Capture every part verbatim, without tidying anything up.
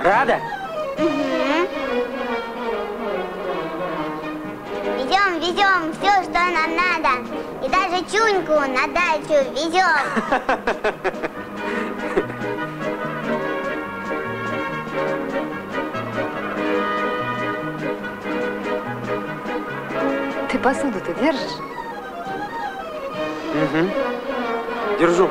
Рада? Угу. Везем, везем все, что нам надо. И даже Чуньку на дачу везем. Ты посуду-то держишь? Угу. Держу.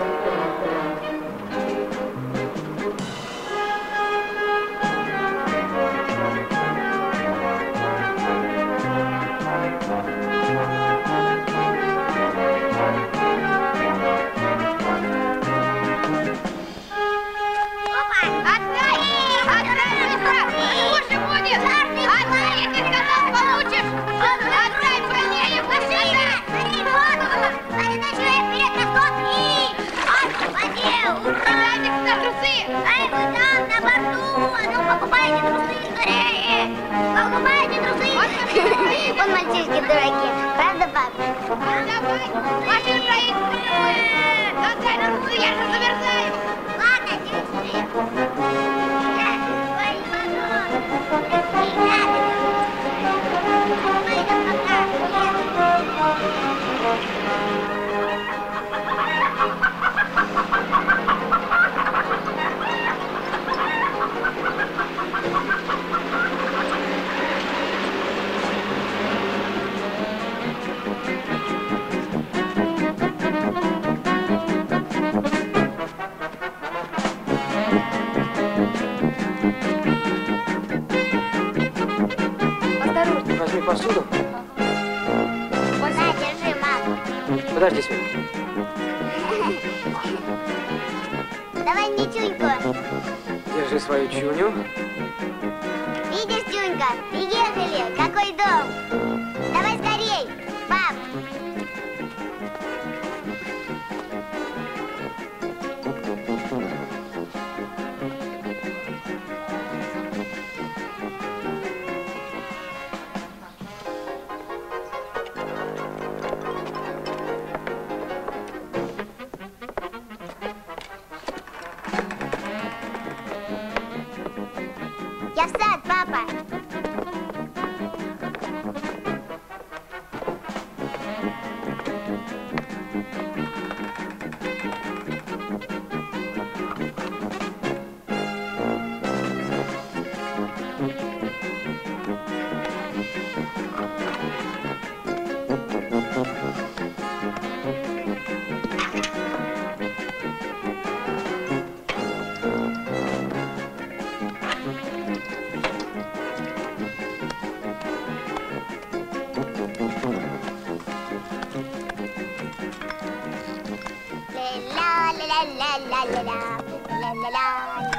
Вон мальчишки дураки. Правда, пап? Давай, машину троих прямую. Отдай на руку, я же замерзаю. Ладно, девочки. Возьми посуду. На, держи, мам. Подожди, Свет. Давай мне Чуньку. Держи свою Чуню. Видишь, Чунька, приехали. Какой дом? Давай скорей, пап. Я в сад, папа. Ла-ла-ла-ла-ла-ла-ла. Ла-ла-ла.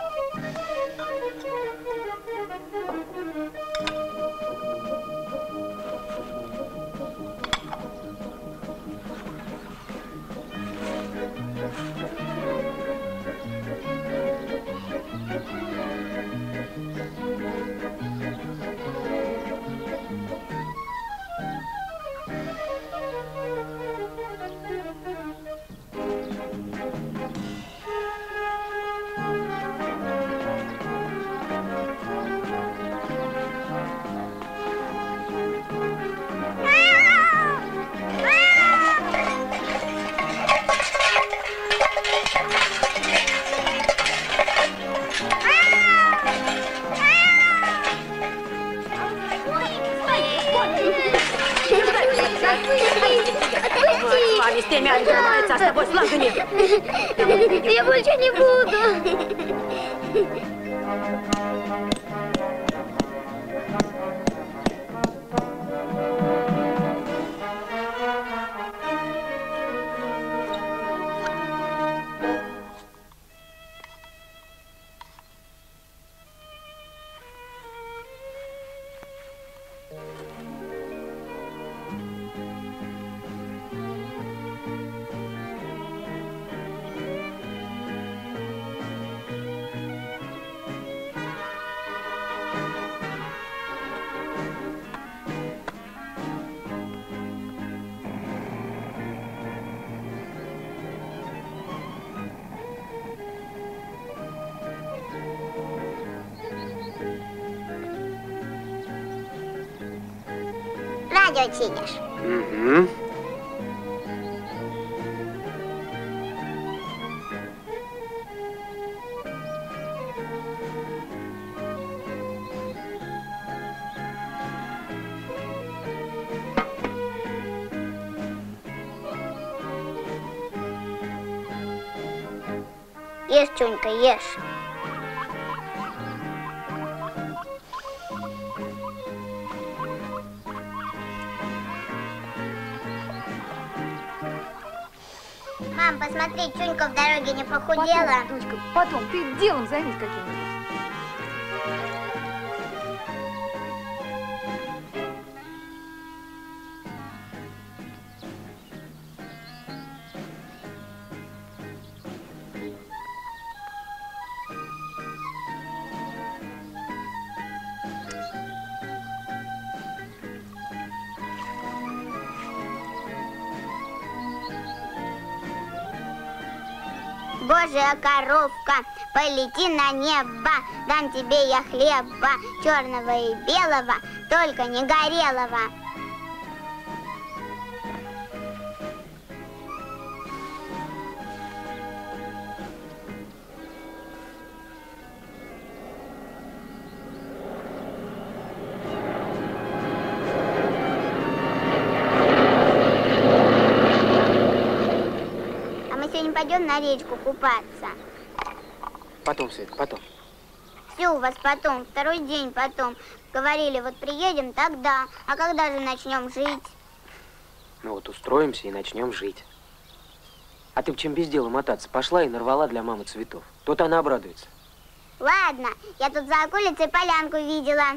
С вами, с теми открывается, а с тобой славы нет. Я больше не буду. радио чинишь. Угу. Ешь, Чунька, ешь. Мам, посмотри, Чунька в дороге не похудела. Потом, дочка, потом. Ты делом займись каким-нибудь. Божья коровка, полети на небо, дам тебе я хлеба, черного и белого, только не горелого. Сегодня пойдем на речку купаться. Потом, Свет, потом. Все у вас потом, второй день потом. Говорили, вот приедем тогда. А когда же начнем жить? Ну вот устроимся и начнем жить. А ты в чем без дела мотаться? Пошла и нарвала для мамы цветов. Тут она обрадуется. Ладно, я тут за околицей полянку видела.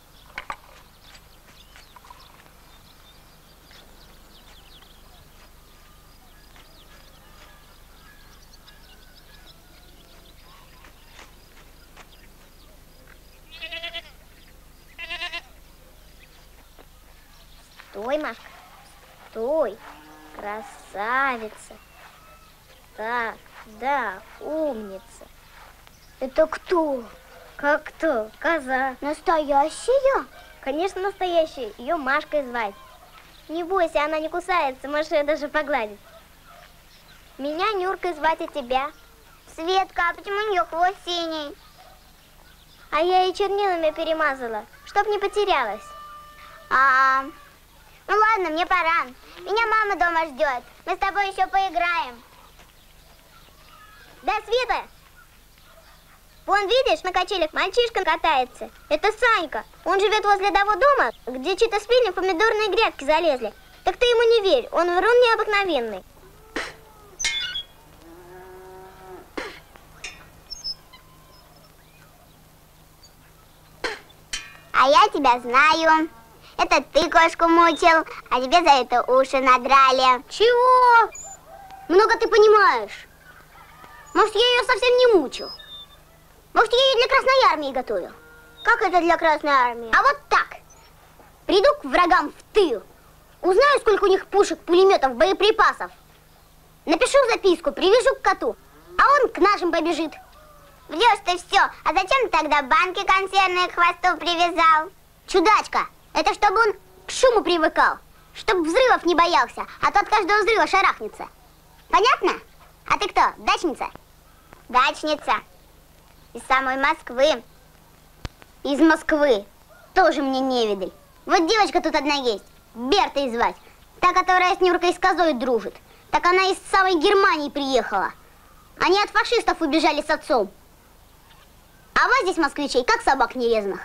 Стой, Машка, стой, красавица. Так, да, умница. Это кто? Как кто? Коза. Настоящая? Конечно, настоящая. Ее Машкой звать. Не бойся, она не кусается, можешь ее даже погладить. Меня Нюркой звать, а тебя? Светка, а почему у нее хвост синий? А я ей чернилами перемазала, чтоб не потерялась. А, ну ладно, мне пора. Меня мама дома ждет. Мы с тобой еще поиграем. Да, Света! Вон, видишь, на качелях мальчишка катается. Это Санька. Он живет возле того дома, где чьи-то свиньи в помидорные грядки залезли. Так ты ему не верь, он врун необыкновенный. А я тебя знаю. Это ты кошку мучил, а тебе за это уши надрали. Чего? Много ты понимаешь. Может, я ее совсем не мучил? Может, я ее для Красной Армии готовил? Как это для Красной Армии? А вот так. Приду к врагам в тыл, узнаю, сколько у них пушек, пулеметов, боеприпасов. Напишу записку, привяжу к коту, а он к нашим побежит. Врешь ты все. А зачем ты тогда банки консервные к хвосту привязал? Чудачка, это чтобы он к шуму привыкал, чтобы взрывов не боялся, а то от каждого взрыва шарахнется. Понятно? А ты кто, дачница? Дачница. Из самой Москвы. Из Москвы. Тоже мне невидаль. Вот девочка тут одна есть, Бертой звать. Та, которая с Нюркой с козой дружит. Так она из самой Германии приехала. Они от фашистов убежали с отцом. А вас здесь, москвичей, как собак нерезанных.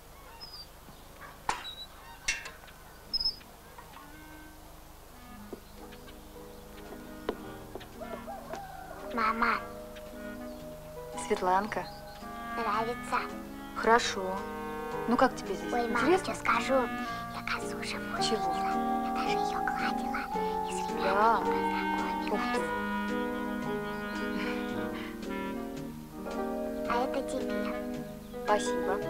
Мама. Светланка. Нравится? Хорошо. Ну как тебе здесь? Ой, мама, Интересно? что скажу? Я козу живую Чего? видела. Я даже ее гладила. И с Да. ребятами Ух ты. познакомилась. А это тебе. Спасибо.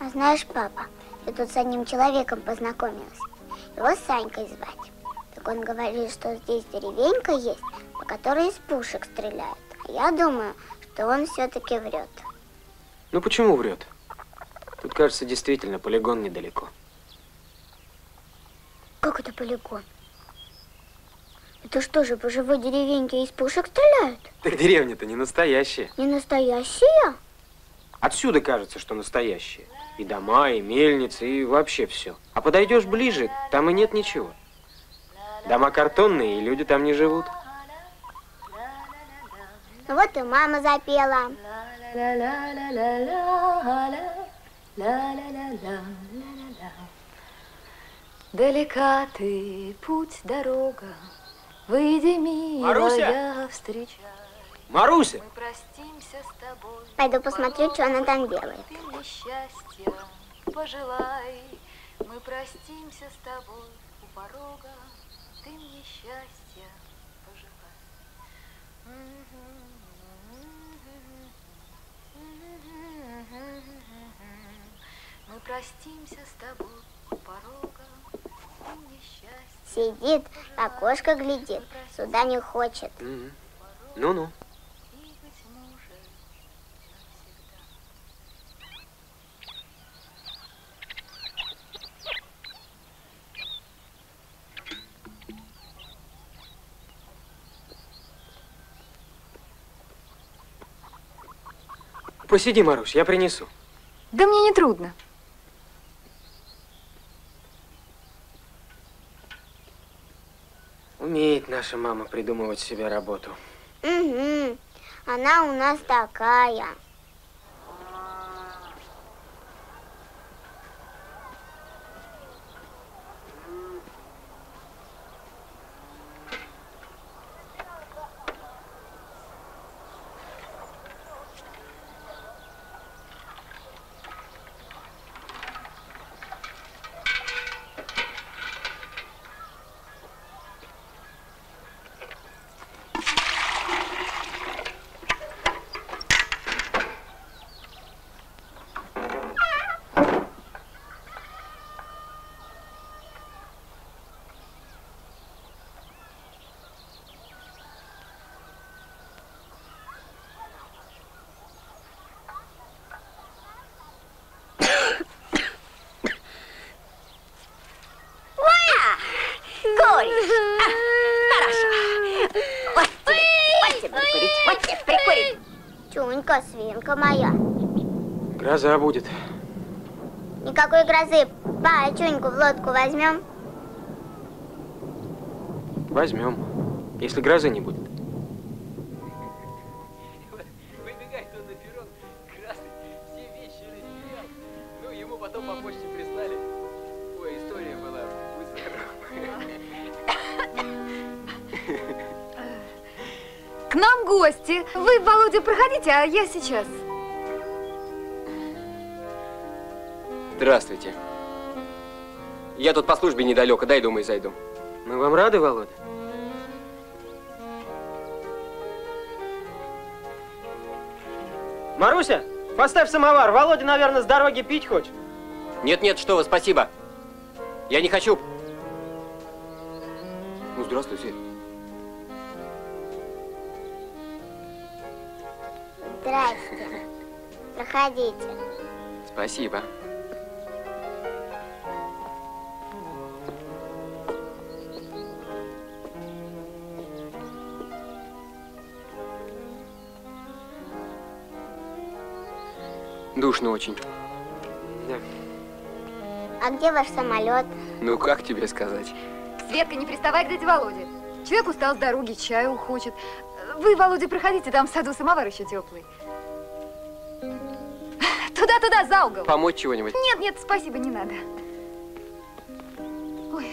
А знаешь, папа, я тут с одним человеком познакомилась. Его Санькой звать. Так он говорит, что здесь деревенька есть, по которой из пушек стреляют. А я думаю, что он все-таки врет. Ну почему врет? Тут, кажется, действительно полигон недалеко. Как это полигон? Это что же, по живой деревеньке из пушек стреляют? Так деревня-то не настоящая. Не настоящая? Отсюда кажется, что настоящая. И дома, и мельницы, и вообще все. А подойдешь ближе, там и нет ничего. Дома картонные, и люди там не живут. Ну вот и мама запела. Далека ты, путь, дорога, выйди, милая, встречай. Маруся! Мы простимся с тобой. Пойду посмотрю, что она там делает. Ты мне счастья пожелай. Мы простимся с тобой у порога. Ты мне счастья пожелай. Мы простимся с тобой у порога. Ты мне счастья. Сидит, в окошко глядит, сюда не хочет. Ну-ну. Посиди, Марусь, я принесу. Да мне не трудно. Умеет наша мама придумывать себе работу. Угу. Она у нас такая. Чунька, свинка моя. Гроза будет. Никакой грозы. Па, Чуньку в лодку возьмем? Возьмем, если грозы не будет. Выбегает он на перрон, красный, все вещи растерял. Ну, ему потом по почте прислали. Ой, история была, будь здоров. К нам гости. Вы, Володя, проходите, а я сейчас. Здравствуйте. Я тут по службе недалеко, дай, думаю, зайду. Мы вам рады, Володя? Маруся, поставь самовар. Володя, наверное, с дороги пить хочет. Нет-нет, что вы, спасибо. Я не хочу. Ну, здравствуйте. Здрасте. Проходите. Спасибо. Душно очень. Да. А где ваш самолет? Ну, как тебе сказать? Светка, не приставай к дяде Володе. Человек устал с дороги, чаю хочет. Вы, Володя, проходите, там в саду самовар еще теплый. Туда-туда, за угол. Помочь чего-нибудь? Нет, нет, спасибо, не надо. Ой.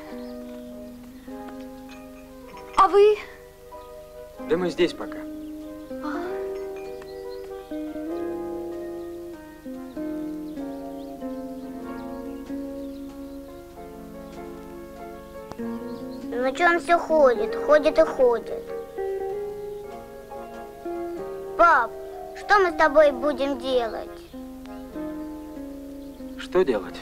А вы? Да мы здесь пока. Ну что он все ходит, ходит и ходит. Пап, что мы с тобой будем делать? что делать?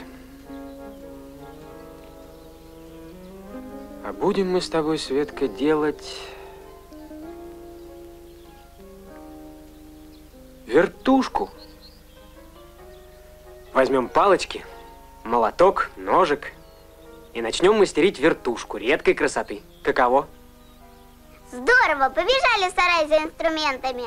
А будем мы с тобой, Светка, делать вертушку. Возьмем палочки, молоток, ножик и начнем мастерить вертушку редкой красоты. Каково? Здорово! Побежали в сарай за инструментами.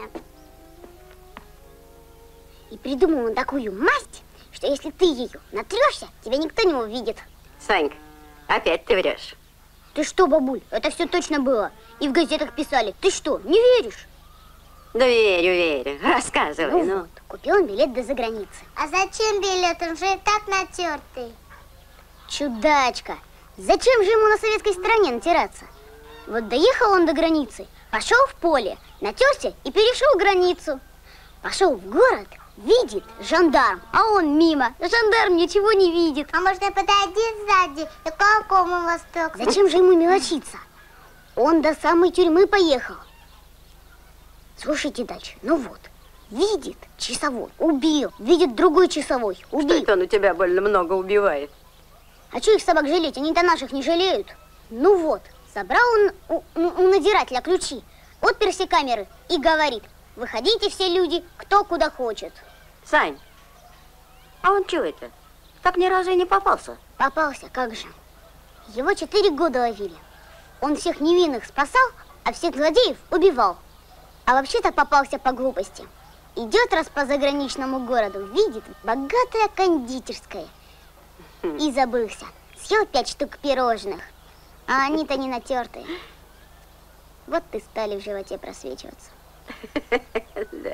И придумал он такую масть, что если ты ее натрешься, тебя никто не увидит. Санька, опять ты врешь. Ты что, бабуль, это все точно было. И в газетах писали. Ты что, не веришь? Да верю, верю. Рассказывай, ну. ну. Вот, купил он билет до заграницы. А зачем билет? Он же и так натертый. Чудачка. Зачем же ему на советской стороне натираться? Вот доехал он до границы, пошел в поле, натерся и перешел границу. Пошел в город, видит жандарм, а он мимо. Жандарм ничего не видит. А можно подойти сзади и к какому востоку? Зачем же ему мелочиться? Он до самой тюрьмы поехал. Слушайте дальше. Ну вот, видит часовой, убил. Видит другой часовой, убил. Что это он у тебя больно много убивает? А что их собак жалеть? Они-то наших не жалеют. Ну вот, собрал он у, у надзирателя ключи, отпер все камеры и говорит: выходите все люди, кто куда хочет. Сань, а он что это? Так ни разу и не попался. Попался, как же. Его четыре года ловили. Он всех невинных спасал, а всех злодеев убивал. А вообще-то попался по глупости. Идет раз по заграничному городу, видит богатая кондитерская. И забылся. Съел пять штук пирожных. А они-то не натертые. Вот и стали в животе просвечиваться. Да.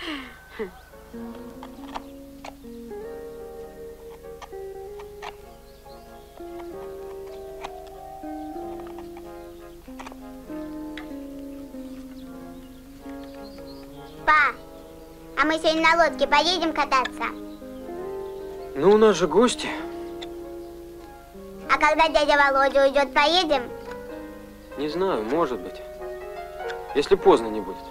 Па, а мы сегодня на лодке поедем кататься? Ну, у нас же гости. А когда дядя Володя уйдет, поедем? Не знаю, может быть. Если поздно не будет.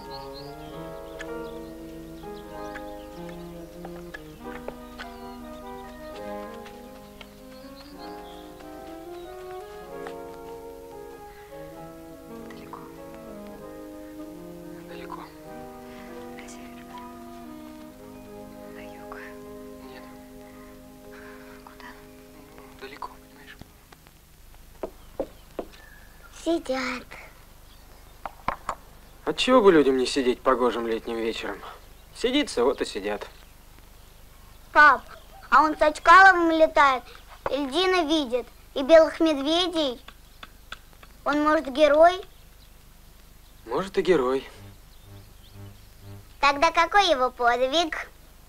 Далеко. Далеко. На север. На юг. Нет. Куда? Далеко, понимаешь? Сидят. Отчего бы людям не сидеть погожим летним вечером? Сидится, вот и сидят. Пап, а он с Чкаловым летает, льдины видит, и белых медведей. Он, может, герой? Может, и герой. Тогда какой его подвиг?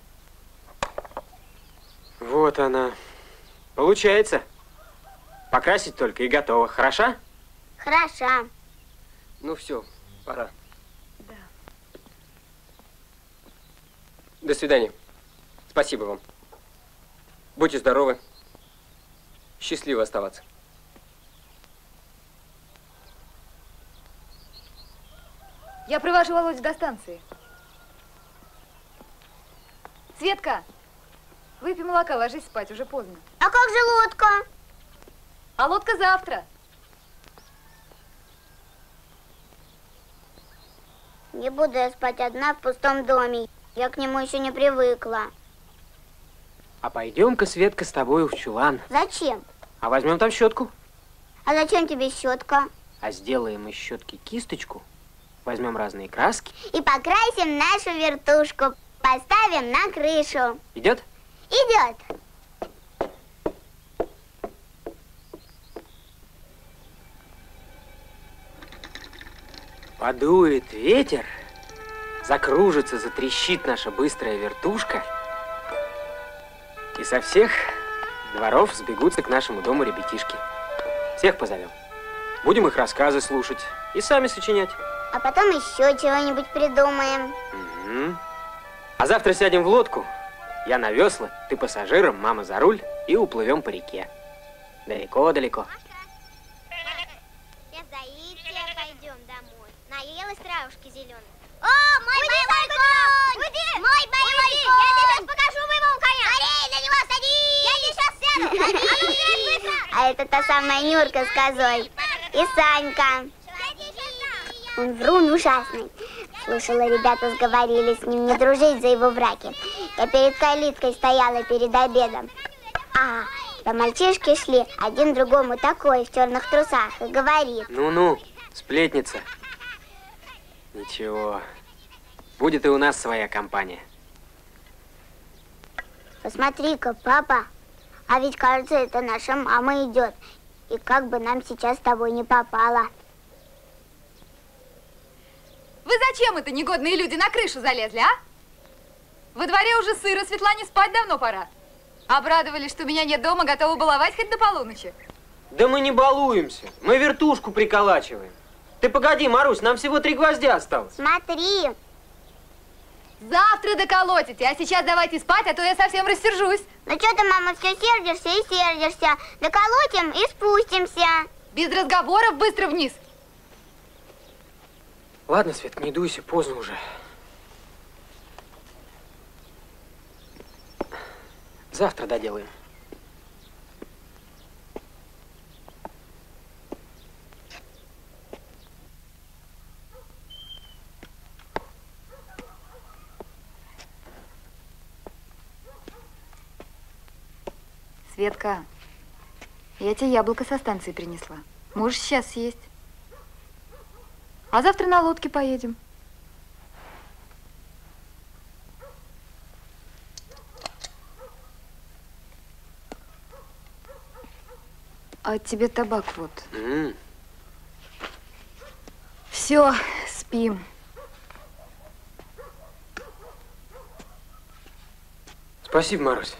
Вот она. Получается. Покрасить только и готово. Хороша? Хороша. Ну все, пора. Да. До свидания. Спасибо вам. Будьте здоровы. Счастливо оставаться. Я провожу Володю до станции. Светка, выпей молока, ложись спать, уже поздно. А как же лодка? А лодка завтра. Не буду я спать одна в пустом доме. Я к нему еще не привыкла. А пойдем-ка, Светка, с тобой в чулан. Зачем? А возьмем там щетку. А зачем тебе щетка? А сделаем из щетки кисточку. Возьмем разные краски. И покрасим нашу вертушку. Поставим на крышу. Идет? Идет. Подует ветер, закружится, затрещит наша быстрая вертушка, и со всех дворов сбегутся к нашему дому ребятишки. Всех позовем. Будем их рассказы слушать и сами сочинять. А потом еще чего-нибудь придумаем. Угу. А завтра сядем в лодку, я на весла, ты пассажиром, мама за руль, и уплывем по реке. Далеко-далеко. Сейчас за Ития пойдем домой. Наелась травушки зеленой. О, мой боевой конь! Мой боевой конь! Я тебе сейчас покажу моего коня! Скорее на него садись! А это та самая Нюрка с козой. И Санька. Он врун ужасный. Слушала, ребята сговорились с ним не дружить за его браки. Я перед калиткой стояла перед обедом. А, да мальчишки шли, один другому такой, в черных трусах, и говорит. Ну-ну, сплетница. Ничего, будет и у нас своя компания. Посмотри-ка, папа, а ведь, кажется, это наша мама идет. И как бы нам сейчас с тобой не попало. Вы зачем это, негодные люди, на крышу залезли, а? Во дворе уже сыро, Светлане спать давно пора. Обрадовались, что меня нет дома, готовы баловать хоть до полуночи. Да мы не балуемся, мы вертушку приколачиваем. Ты погоди, Марусь, нам всего три гвоздя осталось. Смотри. Завтра доколотите, а сейчас давайте спать, а то я совсем рассержусь. Ну что ты, мама, все сердишься и сердишься. Доколотим и спустимся. Без разговоров быстро вниз. Ладно, Свет, не дуйся, поздно уже. Завтра доделаем. Светка, я тебе яблоко со станции принесла. Можешь сейчас съесть. А завтра на лодке поедем. А тебе табак вот. Mm. Все, спим. Спасибо, Марусь.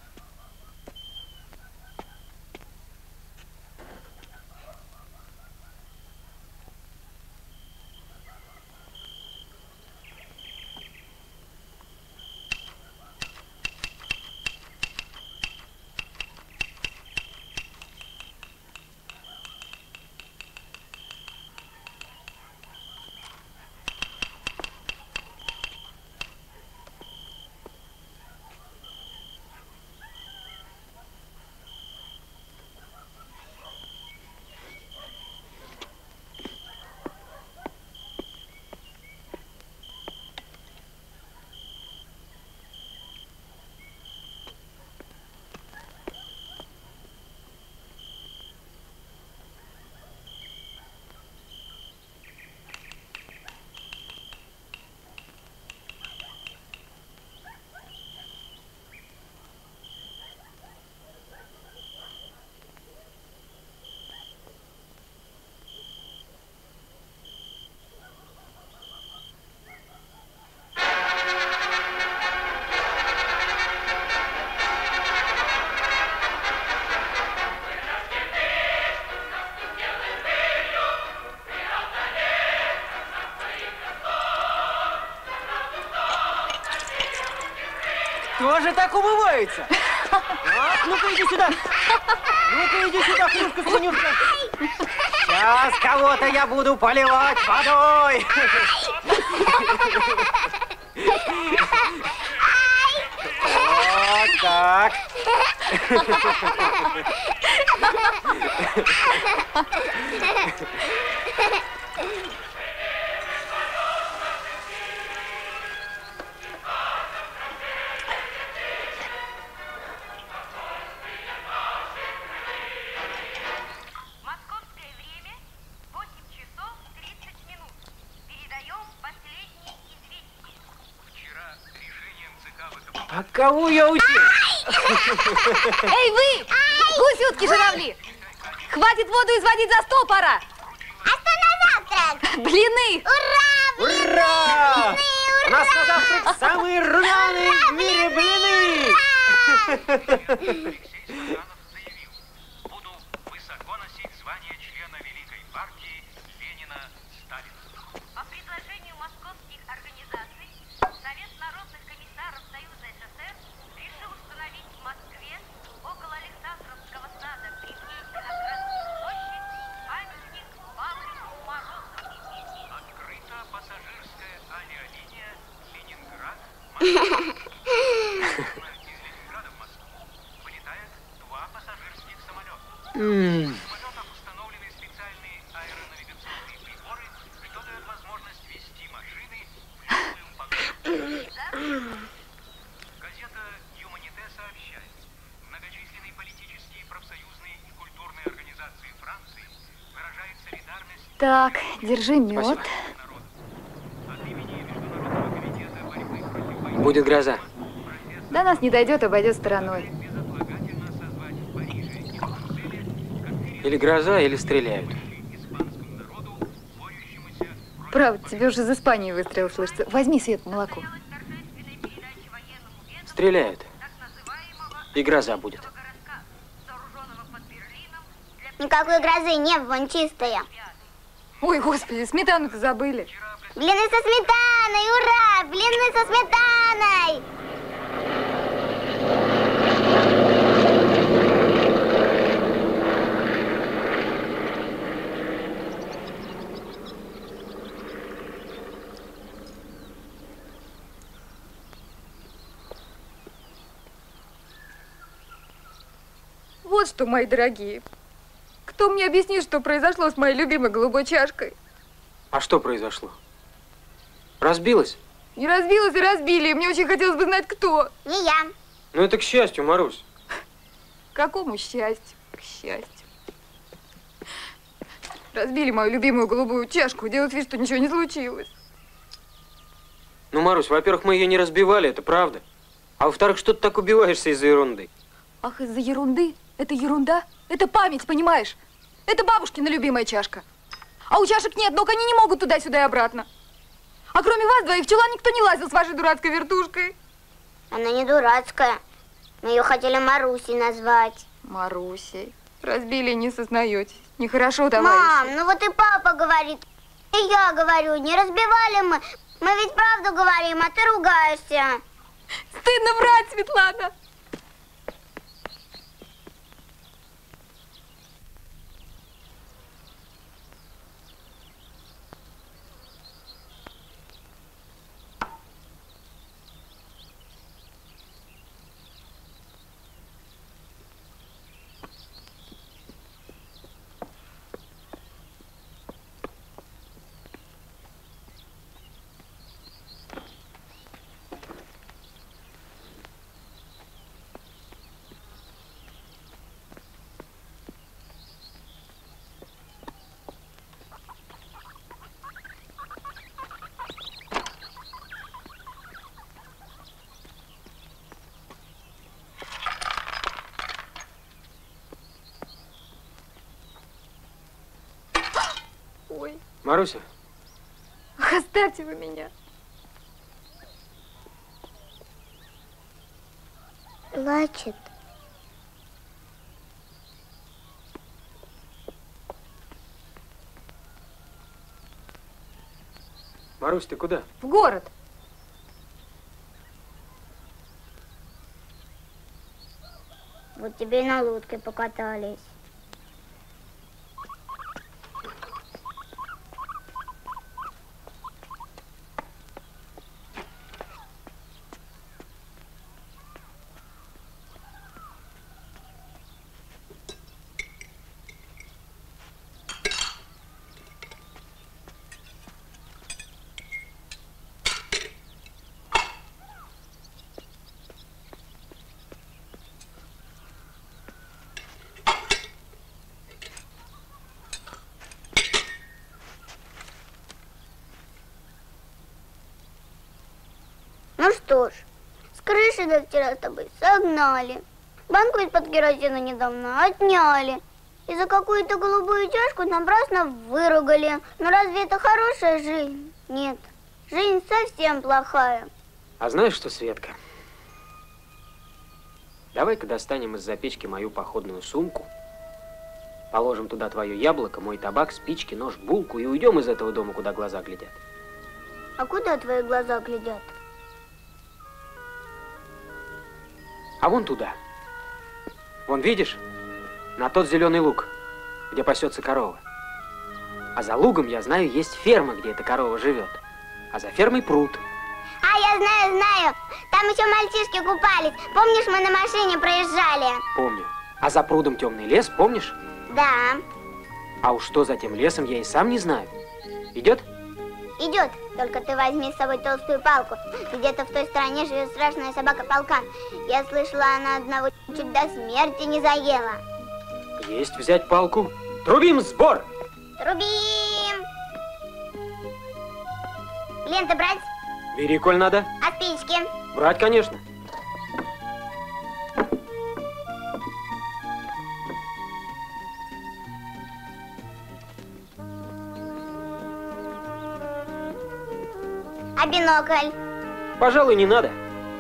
Кто же так умывается? А, ну-ка иди сюда. Ну-ка иди сюда, Хрюшка, Свинюшка. Сейчас кого-то я буду поливать водой. Вот так. А кого я учил? Эй, вы! Гусютки-журавли! Хватит воду изводить, за стол пора! А что на завтрак? Блины! Ура! Ура! Блины, У нас на завтрак самые румяные в мире блины! Буду высоко носить звание члена Великой партии Ленина-Сталина. По предложению московских организаций Совет народных комиссаров Союза СССР решил установить в Москве около Александровского сада при въезде на Красную площадь памятник Павлику Морозову. Открыта пассажирская авиалиния Ленинград-Москва. Из Ленинграда в Москву вылетает два пассажирских самолета. самолетах установлены специальные аэронавигационные приборы, что дает возможность вести машины в любую погоду. Газета «Юманите» сообщает, многочисленные политические, профсоюзные и культурные организации Франции выражают солидарность. Так, держи мед. Спасибо. От имени Международного комитета борьбы против войны Будет гроза. До нас не дойдет, обойдет стороной. безотлагательно созвать в Париже и Брюсселе конференцию Или гроза, или стреляют. испанскому народу, борющемуся против Правда, тебе уже из Испании выстрел слышится. Возьми, Свет, молоко. торжественной передачи военному ведомству Стреляют. так называемого И гроза будет. городка, сооруженного под Берлином для Никакой грозы нет, вон чистая. Ой, господи, сметану-то забыли. Блины со сметаной, ура! Блины со сметаной! Вот что, мои дорогие. Кто мне объяснит, что произошло с моей любимой голубой чашкой? А что произошло? Разбилась? Не разбилась и разбили, и мне очень хотелось бы знать, кто. Не я. Ну это к счастью, Марусь. К какому счастью? К счастью. Разбили мою любимую голубую чашку, делать вид, что ничего не случилось. Ну, Марусь, во-первых, мы ее не разбивали, это правда. А во-вторых, что ты так убиваешься из-за ерунды? Ах, из-за ерунды? Это ерунда? Это память, понимаешь? Это бабушкина любимая чашка. А у чашек нет ног, они не могут туда-сюда и обратно. А кроме вас двоих в чулан никто не лазил с вашей дурацкой вертушкой. Она не дурацкая. Мы ее хотели Марусей назвать. Марусей. Разбили и не сознаетесь. Нехорошо, товарищи. Мам, ну вот и папа говорит, и я говорю, не разбивали мы. Мы ведь правду говорим, а ты ругаешься. Стыдно врать, Светлана. Ой, Маруся, ах, оставьте вы меня. Плачет. Марусь, ты куда? В город. Вот тебе и на лодке покатались. Ну что ж, с крыши до вчера с тобой согнали. Банку из-под керосина недавно отняли. И за какую-то голубую чашку напрасно выругали. Но разве это хорошая жизнь? Нет, жизнь совсем плохая. А знаешь что, Светка? Давай-ка достанем из-за печки мою походную сумку, положим туда твое яблоко, мой табак, спички, нож, булку и уйдем из этого дома, куда глаза глядят. А куда твои глаза глядят? А вон туда. Вон, видишь? На тот зеленый луг, где пасется корова. А за лугом, я знаю, есть ферма, где эта корова живет. А за фермой пруд. А, я знаю, знаю. Там еще мальчишки купались. Помнишь, мы на машине проезжали? Помню. А за прудом темный лес, помнишь? Да. А уж что за тем лесом, я и сам не знаю. Идет? Идет. Только ты возьми с собой толстую палку. Где-то в той стороне живет страшная собака Полкан. Я слышала, она одного чуть до смерти не заела. Есть взять палку. Трубим сбор! Трубим! Ленты брать? Бери, коль надо. А спички? Брать, конечно. А бинокль? Пожалуй, не надо.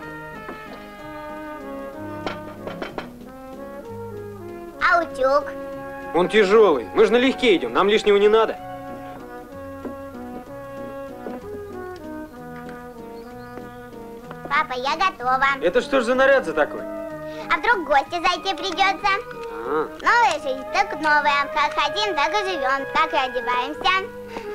А утюг? Он тяжелый. Мы же налегке идем, нам лишнего не надо. Папа, я готова. Это что ж за наряд за такой? А вдруг гости зайти придется? А, Новая жизнь, так новая. Как хотим, так и живем. Так и одеваемся.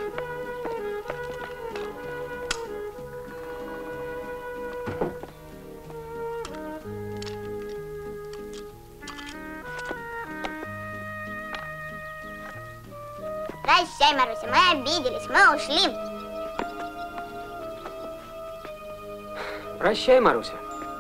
Прощай, Маруся, мы обиделись, мы ушли. прощай, Маруся.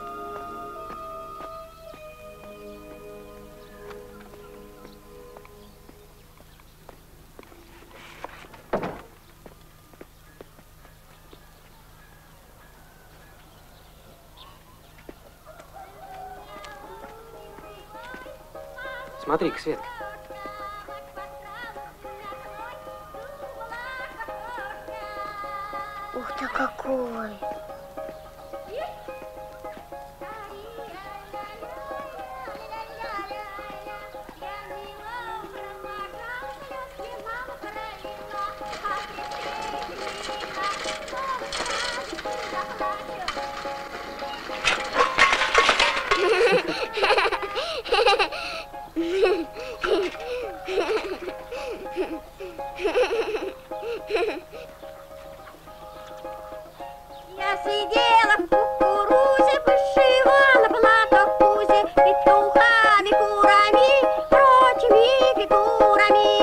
Смотри-ка, Светка. Ух ты, какой! Я сидела в кукурузе, вышивала платок пузе, петухами, курами, прочими фигурами.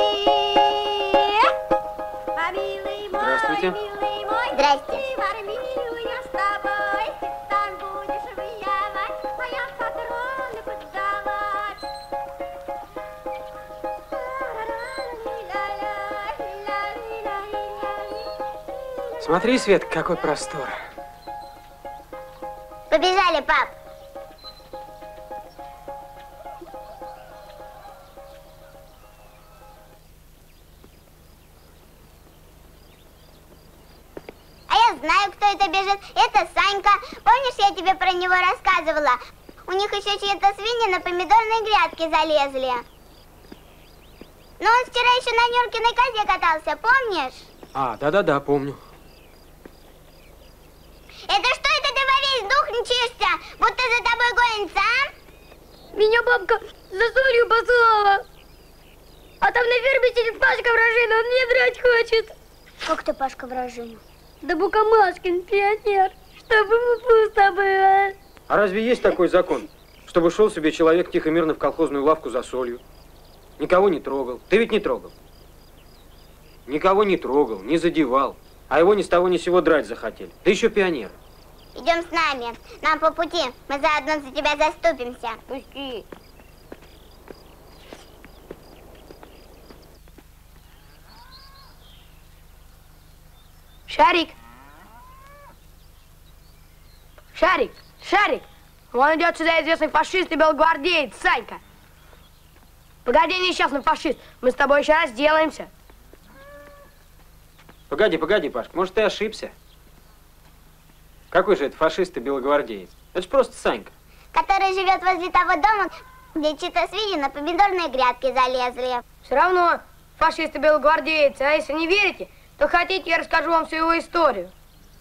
А милый мой, Здравствуйте. милый мой, Здрасте. ты в армию, я с тобой, ты там будешь воевать, а я патроны поддавать. Смотри, Свет, какой простор. Побежали, пап. А я знаю, кто это бежит. Это Санька. Помнишь, я тебе про него рассказывала? У них еще чьи-то свиньи на помидорные грядки залезли. Но он вчера еще на Нюркиной козе катался, помнишь? А, да-да-да, помню. Это что это ты во весь дух мчишься, будто за тобой гонится, а? Меня бабка за солью послала. А там на ферме сидит Пашка Вражина, он мне драть хочет. Как ты, Пашка, Вражина? Да Букамашкин, пионер, чтобы ему пусто было. А разве есть такой закон, чтобы шел себе человек тихо-мирно в колхозную лавку за солью? Никого не трогал. Ты ведь не трогал? Никого не трогал, не задевал. А его ни с того ни с сего драть захотели. Ты еще пионер. Идем с нами. Нам по пути. Мы заодно за тебя заступимся. Пусти. Шарик. Шарик, Шарик. Вон идет сюда известный фашист и белогвардеец, Санька. Погоди, несчастный фашист, мы с тобой еще раз сделаемся. Погоди, погоди, Пашка, может, ты ошибся? Какой же это фашист и белогвардеец? Это же просто Санька. Который живет возле того дома, где чьи-то свиньи на помидорные грядки залезли. Все равно фашист и белогвардеец, а если не верите, то хотите, я расскажу вам всю его историю.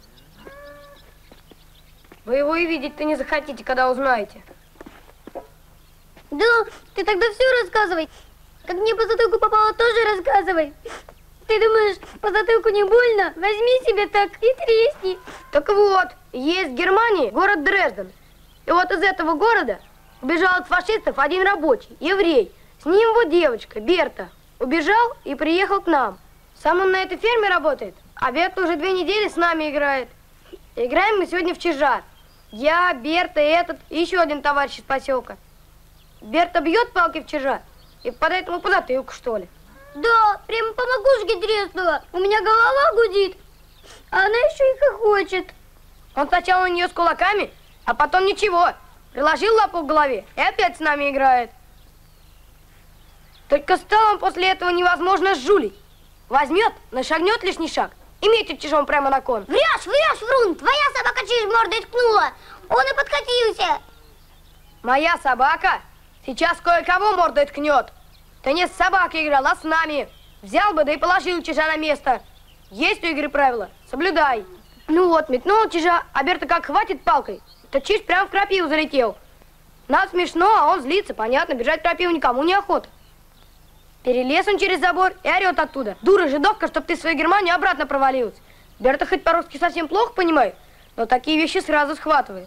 Вы его и видеть-то не захотите, когда узнаете. Да, ты тогда все рассказывай. Как мне по затылку попало, тоже рассказывай. Ты думаешь, по затылку не больно? Возьми себе так и тресни. Так вот, есть в Германии город Дрезден. И вот из этого города убежал от фашистов один рабочий, еврей. С ним вот девочка, Берта. Убежал и приехал к нам. Сам он на этой ферме работает, а Берта уже две недели с нами играет. Играем мы сегодня в чижа. Я, Берта, этот и еще один товарищ из поселка. Берта бьет палки в чижа и попадает ему по затылку, что ли. Да, прямо по макушке треснула. У меня голова гудит, а она еще и хохочет. Он сначала на нее с кулаками, а потом ничего. Приложил лапу к голове и опять с нами играет. Только стал он после этого невозможно жулить. Возьмет, нашагнет лишний шаг и метит чижом прямо на кон. Врешь, врешь, врун, твоя собака чиж мордой ткнула. Он и подкатился. Моя собака сейчас кое-кого мордой ткнет. Ты не с собакой играл, а с нами. Взял бы, да и положил чижа на место. Есть у игры правила, соблюдай. Ну вот, метнул чижа, а Берта как хватит палкой, то чиж прям в крапиву залетел. Нам смешно, а он злится, понятно, бежать в крапиву никому не охота. Перелез он через забор и орет оттуда. Дура, жидовка, чтоб ты в свою Германию обратно провалилась. Берта хоть по-русски совсем плохо понимает, но такие вещи сразу схватывает.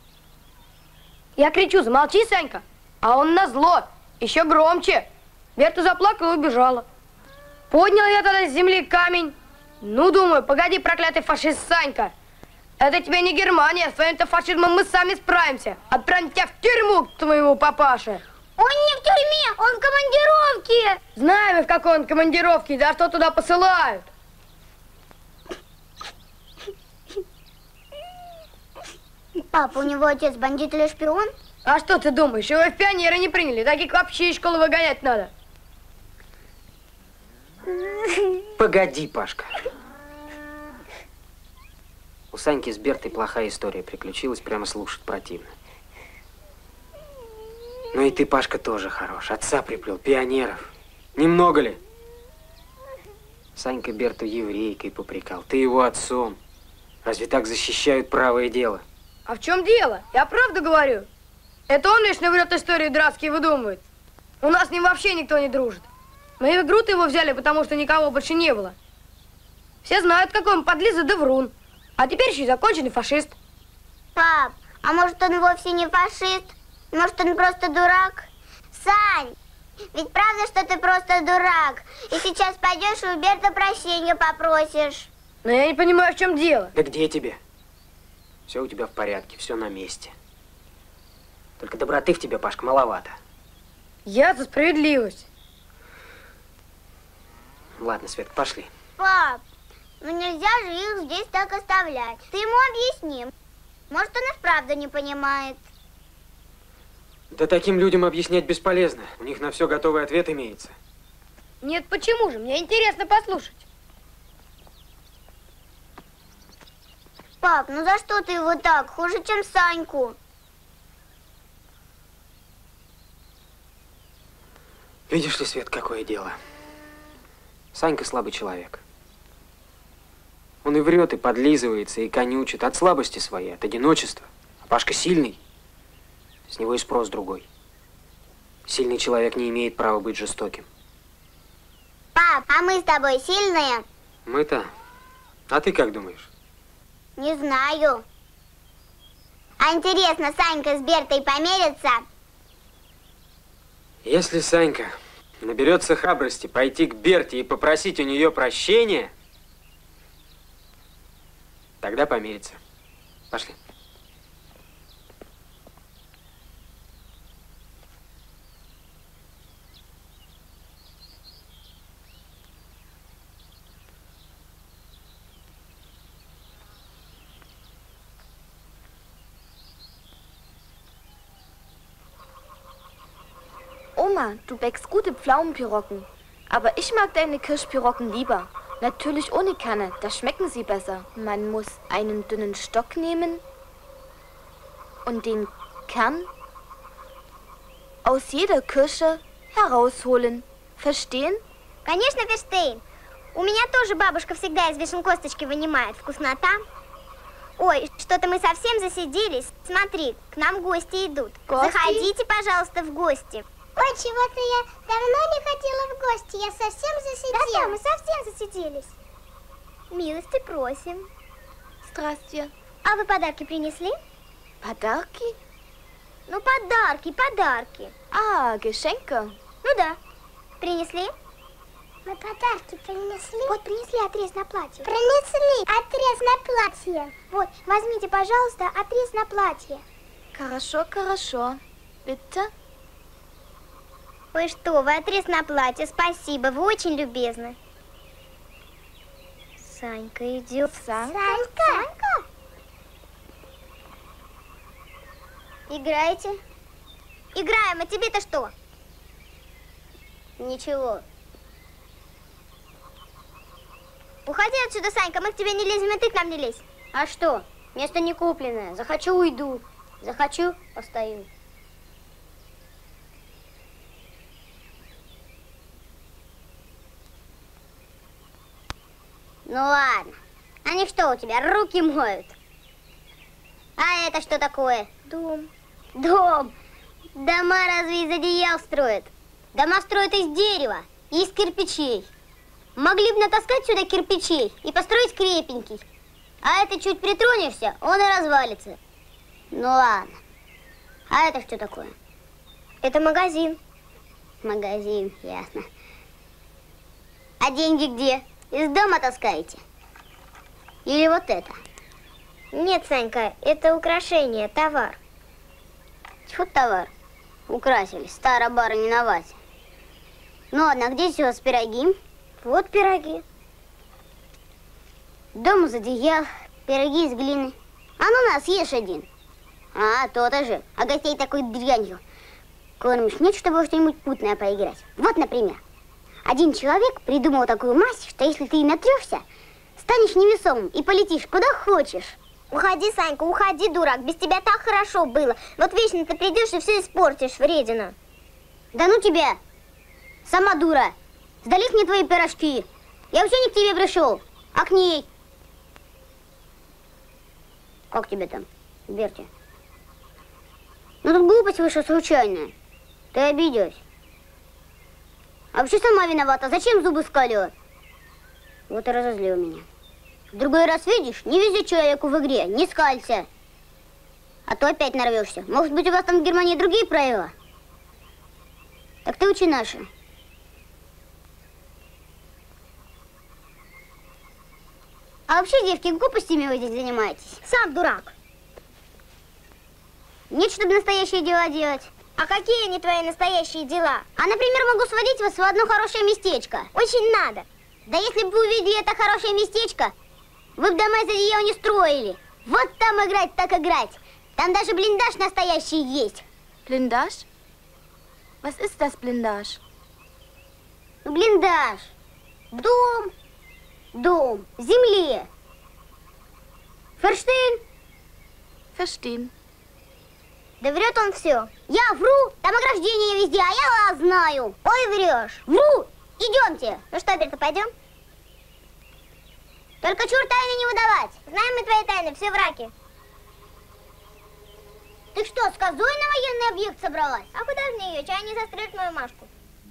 Я кричу: замолчи, Санька, а он назло, еще громче. Берта заплакала и убежала. Поднял я тогда с земли камень. Ну, думаю, погоди, проклятый фашист Санька. Это тебе не Германия, с твоим-то фашизмом мы сами справимся. Отправим тебя в тюрьму к твоему папаше. Он не в тюрьме, он в командировке. Знаем, в какой он командировке, да что туда посылают. Папа, у него отец бандит или шпион? А что ты думаешь, его в пионеры не приняли, таких вообще из школы выгонять надо. Погоди, Пашка. У Саньки с Бертой плохая история приключилась, прямо слушать противно. Ну и ты, Пашка, тоже хорош. Отца приплел, пионеров. Немного ли? Санька Берту еврейкой попрекал, ты его отцом. Разве так защищают правое дело? А в чем дело? Я правду говорю. Это он лишь врет, истории дурацкие выдумывает. У нас с ним вообще никто не дружит. Мы в игру-то его взяли, потому что никого больше не было. Все знают, какой он подлиза да врун. А теперь еще и законченный фашист. Пап, а может он вовсе не фашист? Может он просто дурак? Сань, ведь правда, что ты просто дурак? И сейчас пойдешь и у Берта прощения попросишь. Но я не понимаю, в чем дело. Да где тебе? Все у тебя в порядке, все на месте. Только доброты в тебе, Пашка, маловато. Я за справедливость. Ладно, Свет, пошли. Пап, ну нельзя же их здесь так оставлять. Ты ему объясни. Может, он и вправду не понимает. Да таким людям объяснять бесполезно. У них на все готовый ответ имеется. Нет, почему же? Мне интересно послушать. Пап, ну за что ты его так? Хуже, чем Саньку. Видишь ли, Свет, какое дело? Санька слабый человек. Он и врет, и подлизывается, и конючит от слабости своей, от одиночества. А Пашка сильный. С него и спрос другой. Сильный человек не имеет права быть жестоким. Пап, а мы с тобой сильные? Мы-то? А ты как думаешь? Не знаю. А интересно, Санька с Бертой померятся? Если Санька наберется храбрости пойти к Берте и попросить у нее прощения, тогда помирится. Пошли. Oma, du backst gute Pflaumenpirocken. Aber ich mag deine Kirschpirocken lieber. Natürlich ohne Kerne, da schmecken sie besser. Man muss einen dünnen Stock nehmen und den Kern aus jeder Kirsche herausholen. Verstehen? Конечно, verstehen. У меня тоже бабушка всегда из вишен косточки вынимает. Вкуснота. Ой, что-то мы совсем засиделись. Смотри, к нам гости идут. Гости? Заходите, пожалуйста, в гости. Ой, чего-то я давно не ходила в гости. Я совсем засиделась. Да-да, мы совсем засиделись. Милости просим. Здравствуйте. А вы подарки принесли? Подарки? Ну, подарки, подарки. А, Geschenke. Ну да. Принесли? Мы подарки принесли. Вот, принесли отрез на платье. Принесли отрез на платье. Вот, возьмите, пожалуйста, отрез на платье. Хорошо, хорошо. Bitte? Вы что, вы отрез на платье. Спасибо, вы очень любезны. Санька идет. Санька? Санька? Санька? Играете? Играем, а тебе-то что? Ничего. Уходи отсюда, Санька, мы к тебе не лезем, и ты к нам не лезь. А что? Место не купленное. Захочу, уйду. Захочу, постою. Ну ладно. Они что у тебя, руки моют? А это что такое? Дом. Дом. Дома разве из одеял строят? Дома строят из дерева и из кирпичей. Могли бы натаскать сюда кирпичей и построить крепенький. А это чуть притронешься, он и развалится. Ну ладно. А это что такое? Это магазин. Магазин, ясно. А деньги где? Из дома таскаете? Или вот это? Нет, Санька, это украшение, товар. Чего товар? Украсили, старая бара не навать. Ну ладно, а где у вас пироги? Вот пироги. Дом из одеял, пироги из глины. А ну на, съешь один. А, то-то же. А гостей такой дрянью кормишь. Нет, чтобы что-нибудь путное поиграть. Вот, например, один человек придумал такую мазь, что если ты и натрешься, станешь невесомым и полетишь куда хочешь. Уходи, Санька, уходи, дурак. Без тебя так хорошо было. Вот вечно ты придешь и все испортишь, вредина. Да ну тебя, сама дура. Сдались мне твои пирожки. Я вообще не к тебе пришел, а к ней. Как тебе там, Берти? Ну тут глупость вышла случайная. Ты обиделась. А вообще сама виновата. Зачем зубы скалила? Вот и разозлил меня. В другой раз видишь, не вези человеку в игре, не скалься. А то опять нарвешься. Может быть, у вас там в Германии другие правила? Так ты учи наши. А вообще, девки, глупостями вы здесь занимаетесь? Сам дурак. Нет, чтобы настоящие дела делать. А какие они твои настоящие дела? А, например, могу сводить вас в одно хорошее местечко. Очень надо. Да если бы вы увидели это хорошее местечко, вы бы дома из одеял не строили. Вот там играть, так играть. Там даже блиндаж настоящий есть. Blindage? Was ist das Blindage? Блиндаж. Дом. Дом. В земле. Ферштейн. Verstehen. Да врет он все. Я вру, там ограждение везде, а я вас знаю. Ой, врешь. Вру. Идемте. Ну что, Берта, пойдем? Только чур тайны не выдавать. Знаем мы твои тайны, все враки. Ты что, с козой на военный объект собралась? А куда же мне ее? Чай не застрелит мою Машку.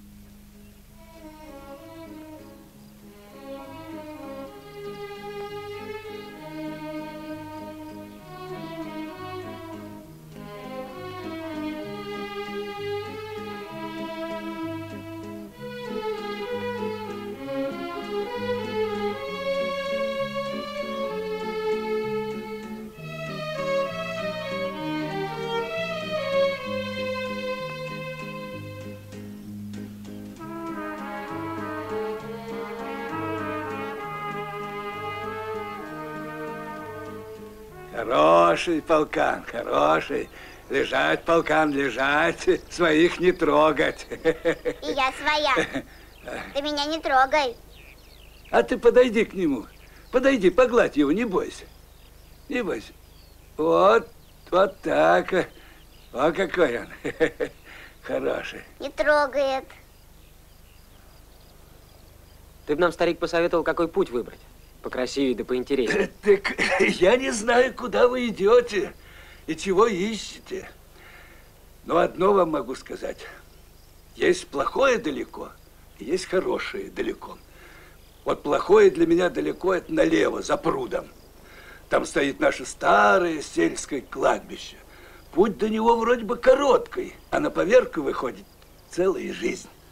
Хороший полкан, хороший. Лежать, полкан, лежать. Своих не трогать. И я своя. Ты меня не трогай. А ты подойди к нему. Подойди, погладь его, не бойся. Не бойся. Вот, вот так. О, какой он. Хороший. Не трогает. Ты бы нам, старик, посоветовал, какой путь выбрать. Покрасивее да поинтереснее. Так я не знаю, куда вы идете и чего ищете. Но одно вам могу сказать. Есть плохое далеко, и есть хорошее далеко. Вот плохое для меня далеко, это налево, за прудом. Там стоит наше старое сельское кладбище. Путь до него вроде бы короткий, а на поверку выходит целая жизнь.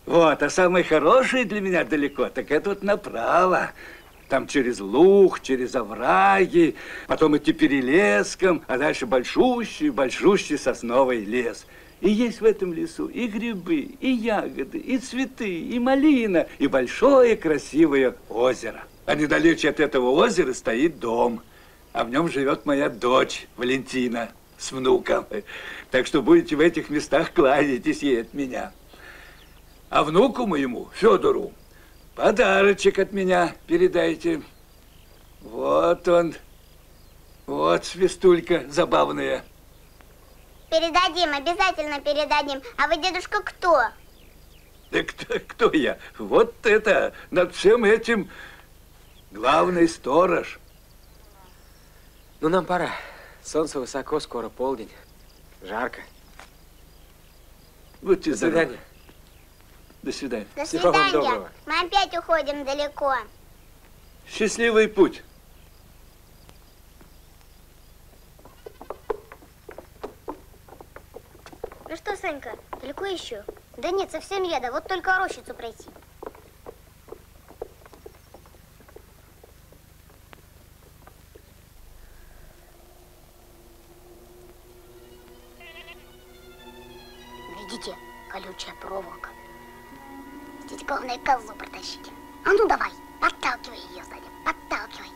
Вот, а самое хорошее для меня далеко, так это вот направо. Там через луг, через овраги, потом идти перелеском, а дальше большущий, большущий сосновый лес. И есть в этом лесу и грибы, и ягоды, и цветы, и малина, и большое красивое озеро. А недалече от этого озера стоит дом, а в нем живет моя дочь Валентина с внуком. Так что будете в этих местах, кланяйтесь ей от меня. А внуку моему, Федору, подарочек от меня передайте. Вот он. Вот свистулька забавная. Передадим, обязательно передадим. А вы, дедушка, кто? Да кто, кто я? Вот это, над всем этим главный сторож. Ну, нам пора. Солнце высоко, скоро полдень. Жарко. Будьте До здоровы. свидания. До свидания. До Всего вам свидания. доброго. Мы опять уходим далеко. Счастливый путь. Ну что, Санька, далеко еще? Да нет, совсем рядом. Вот только рощицу пройти. Видите, колючая проволока. Здесь главное козу протащить. А ну давай, подталкивай ее сзади, подталкивай.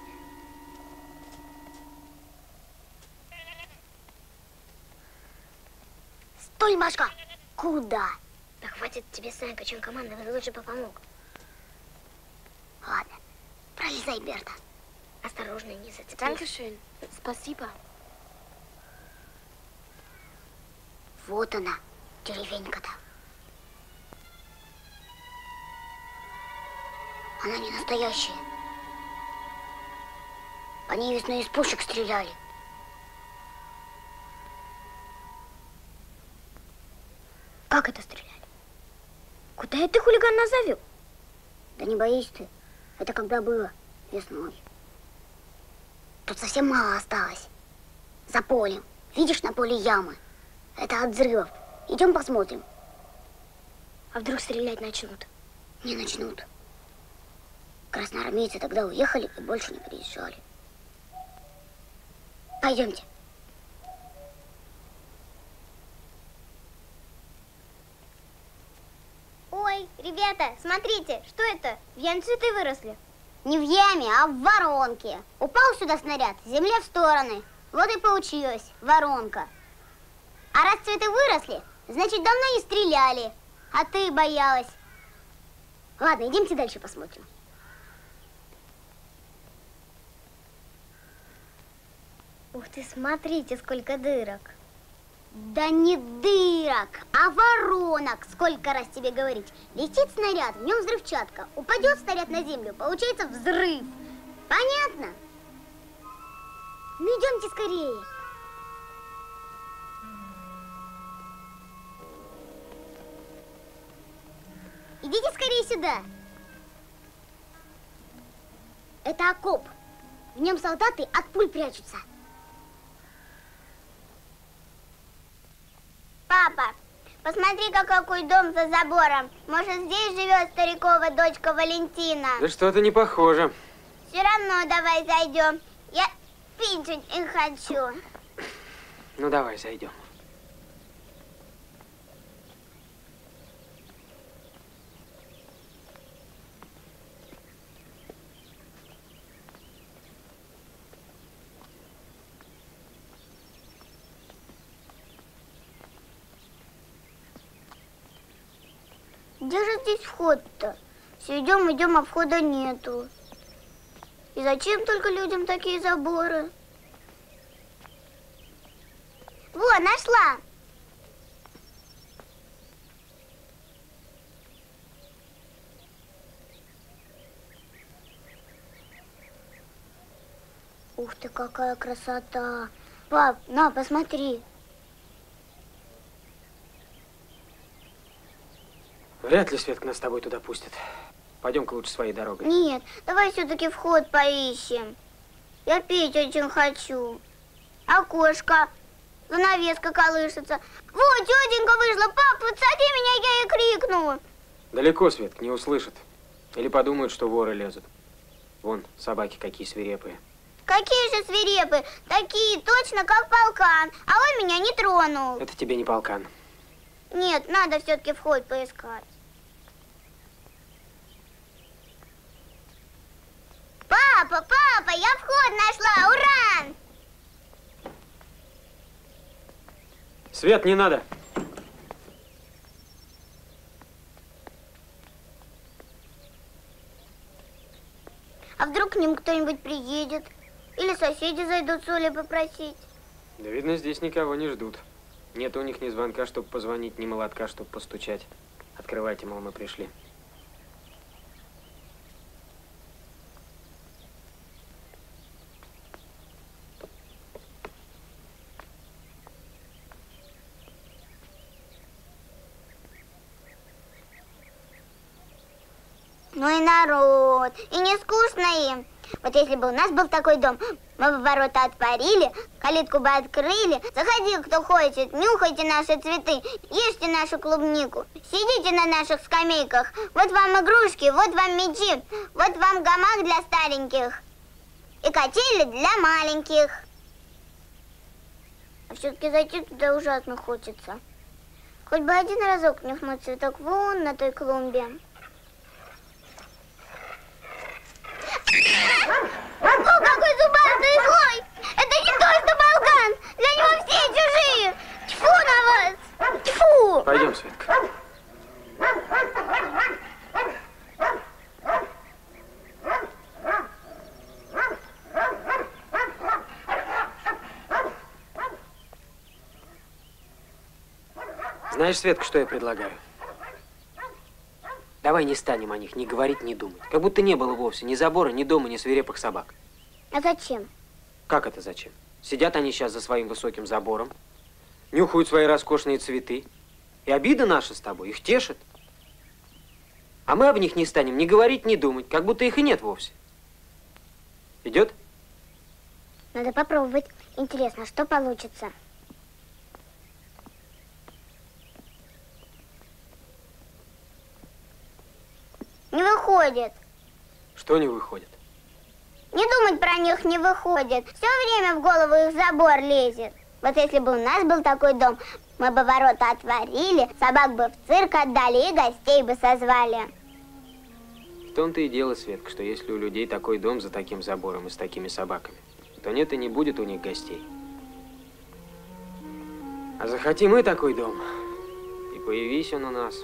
Стой, Машка! Куда? Да хватит тебе, Санька, чем командовать, лучше бы помог. Ладно, пролезай, Берта. Осторожно, не зацепись. Dankeschön. Спасибо. Вот она, деревенька-то. Она не настоящая. По ней весной из пушек стреляли. Как это стреляли? Куда это хулиган нас завел? Да не боись ты. Это когда было весной. Тут совсем мало осталось. За полем. Видишь, на поле ямы. Это от взрывов. Идем посмотрим. А вдруг стрелять начнут? Не начнут. Красноармейцы тогда уехали и больше не приезжали. Пойдемте. Ой, ребята, смотрите, что это? В яме цветы выросли. Не в яме, а в воронке. Упал сюда снаряд, земля в стороны. Вот и получилась воронка. А раз цветы выросли, значит, давно не стреляли. А ты боялась. Ладно, идемте дальше посмотрим. Ух ты, смотрите, сколько дырок. Да не дырок, а воронок. Сколько раз тебе говорить. Летит снаряд, в нем взрывчатка. Упадет снаряд на землю, получается взрыв. Понятно? Ну идемте скорее. Идите скорее сюда. Это окоп. В нем солдаты от пуль прячутся. Папа, посмотри-ка, какой дом за забором. Может, здесь живет старикова дочка Валентина? Да что-то не похоже. Все равно давай зайдем. Я пить не хочу. Ну, давай, зайдем. Где же здесь вход-то? Все идем, идем, а входа нету. И зачем только людям такие заборы? Вот, нашла. Ух ты, какая красота. Пап, на, посмотри. Вряд ли Светка нас с тобой туда пустит. Пойдем-ка лучше своей дорогой. Нет, давай все-таки вход поищем. Я пить очень хочу. Окошко, занавеска колышется. Вот, тетенька вышла. Пап, подсади меня, я ей крикну. Далеко, Светка, не услышат. Или подумают, что воры лезут. Вон, собаки какие свирепые. Какие же свирепые? Такие точно, как полкан. А он меня не тронул. Это тебе не полкан. Нет, надо все-таки вход поискать. Папа, папа, я вход нашла, ура! Свет, не надо. А вдруг к ним кто-нибудь приедет? Или соседи зайдут соли попросить? Да, видно, здесь никого не ждут. Нет у них ни звонка, чтобы позвонить, ни молотка, чтобы постучать. Открывайте, мол, мы пришли. Ну и народ, и не скучно им. Вот если бы у нас был такой дом, мы бы ворота отворили, калитку бы открыли. Заходи, кто хочет, нюхайте наши цветы, ешьте нашу клубнику, сидите на наших скамейках. Вот вам игрушки, вот вам мячи, вот вам гамак для стареньких и качели для маленьких. А все-таки зайти туда ужасно хочется. Хоть бы один разок нюхнуть цветок вон на той клумбе. О, какой зубастый и злой! Это не то, что полкан! Для него все чужие! Тьфу на вас! Тьфу! Пойдем, Светка. Знаешь, Светка, что я предлагаю? Давай не станем о них ни говорить, ни думать. Как будто не было вовсе ни забора, ни дома, ни свирепых собак. А зачем? Как это зачем? Сидят они сейчас за своим высоким забором, нюхают свои роскошные цветы. И обида наша с тобой их тешит. А мы об них не станем ни говорить, ни думать, как будто их и нет вовсе. Идет? Надо попробовать. Интересно, что получится? Не выходит. Что не выходит? Не думать про них не выходит. Все время в голову их забор лезет. Вот если бы у нас был такой дом, мы бы ворота отворили, собак бы в цирк отдали и гостей бы созвали. В том-то и дело, Светка, что если у людей такой дом за таким забором и с такими собаками, то нет и не будет у них гостей. А захотим мы такой дом, и появись он у нас.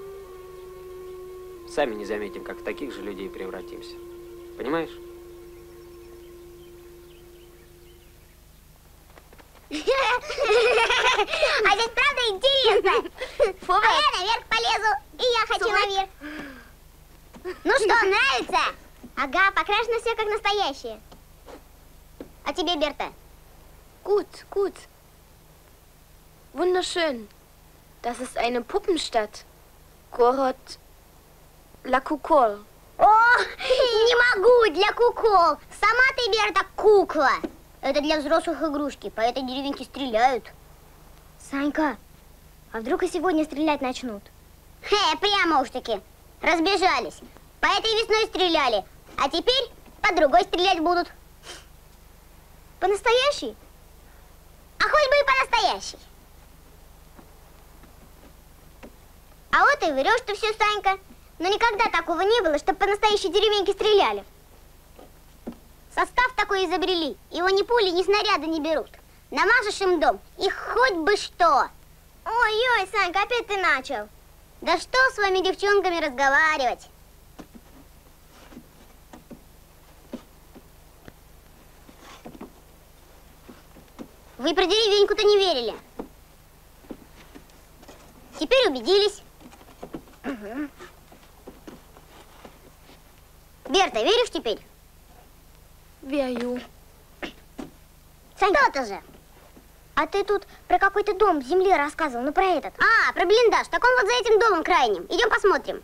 Сами не заметим, как в таких же людей превратимся. Понимаешь? А здесь правда интересно. А я наверх полезу, и я хочу наверх. Ну что, нравится? Ага, покрашено все как настоящее. А тебе, Берта? Gut, gut. Wunderschön. Das ist eine Puppenstadt. Город Лакукол. О, не могу, для кукол. Сама ты, Берта, кукла. Это для взрослых игрушки, по этой деревеньке стреляют. Санька, а вдруг и сегодня стрелять начнут? Хе, прямо уж таки. Разбежались. По этой весной стреляли, а теперь по другой стрелять будут. По-настоящей? А хоть бы и по-настоящей. А вот и врешь ты все, Санька. Но никогда такого не было, чтобы по настоящей деревеньке стреляли. Состав такой изобрели. Его ни пули, ни снаряды не берут. Намажешь им дом, и хоть бы что. Ой-ой, Санька, опять ты начал. Да что с вами, девчонками, разговаривать? Вы про деревеньку-то не верили. Теперь убедились. Угу. Берта, веришь теперь? Верю. Что-то же. А ты тут про какой-то дом в земле рассказывал, ну про этот. А, про блиндаж. Так он вот за этим домом крайним. Идем посмотрим.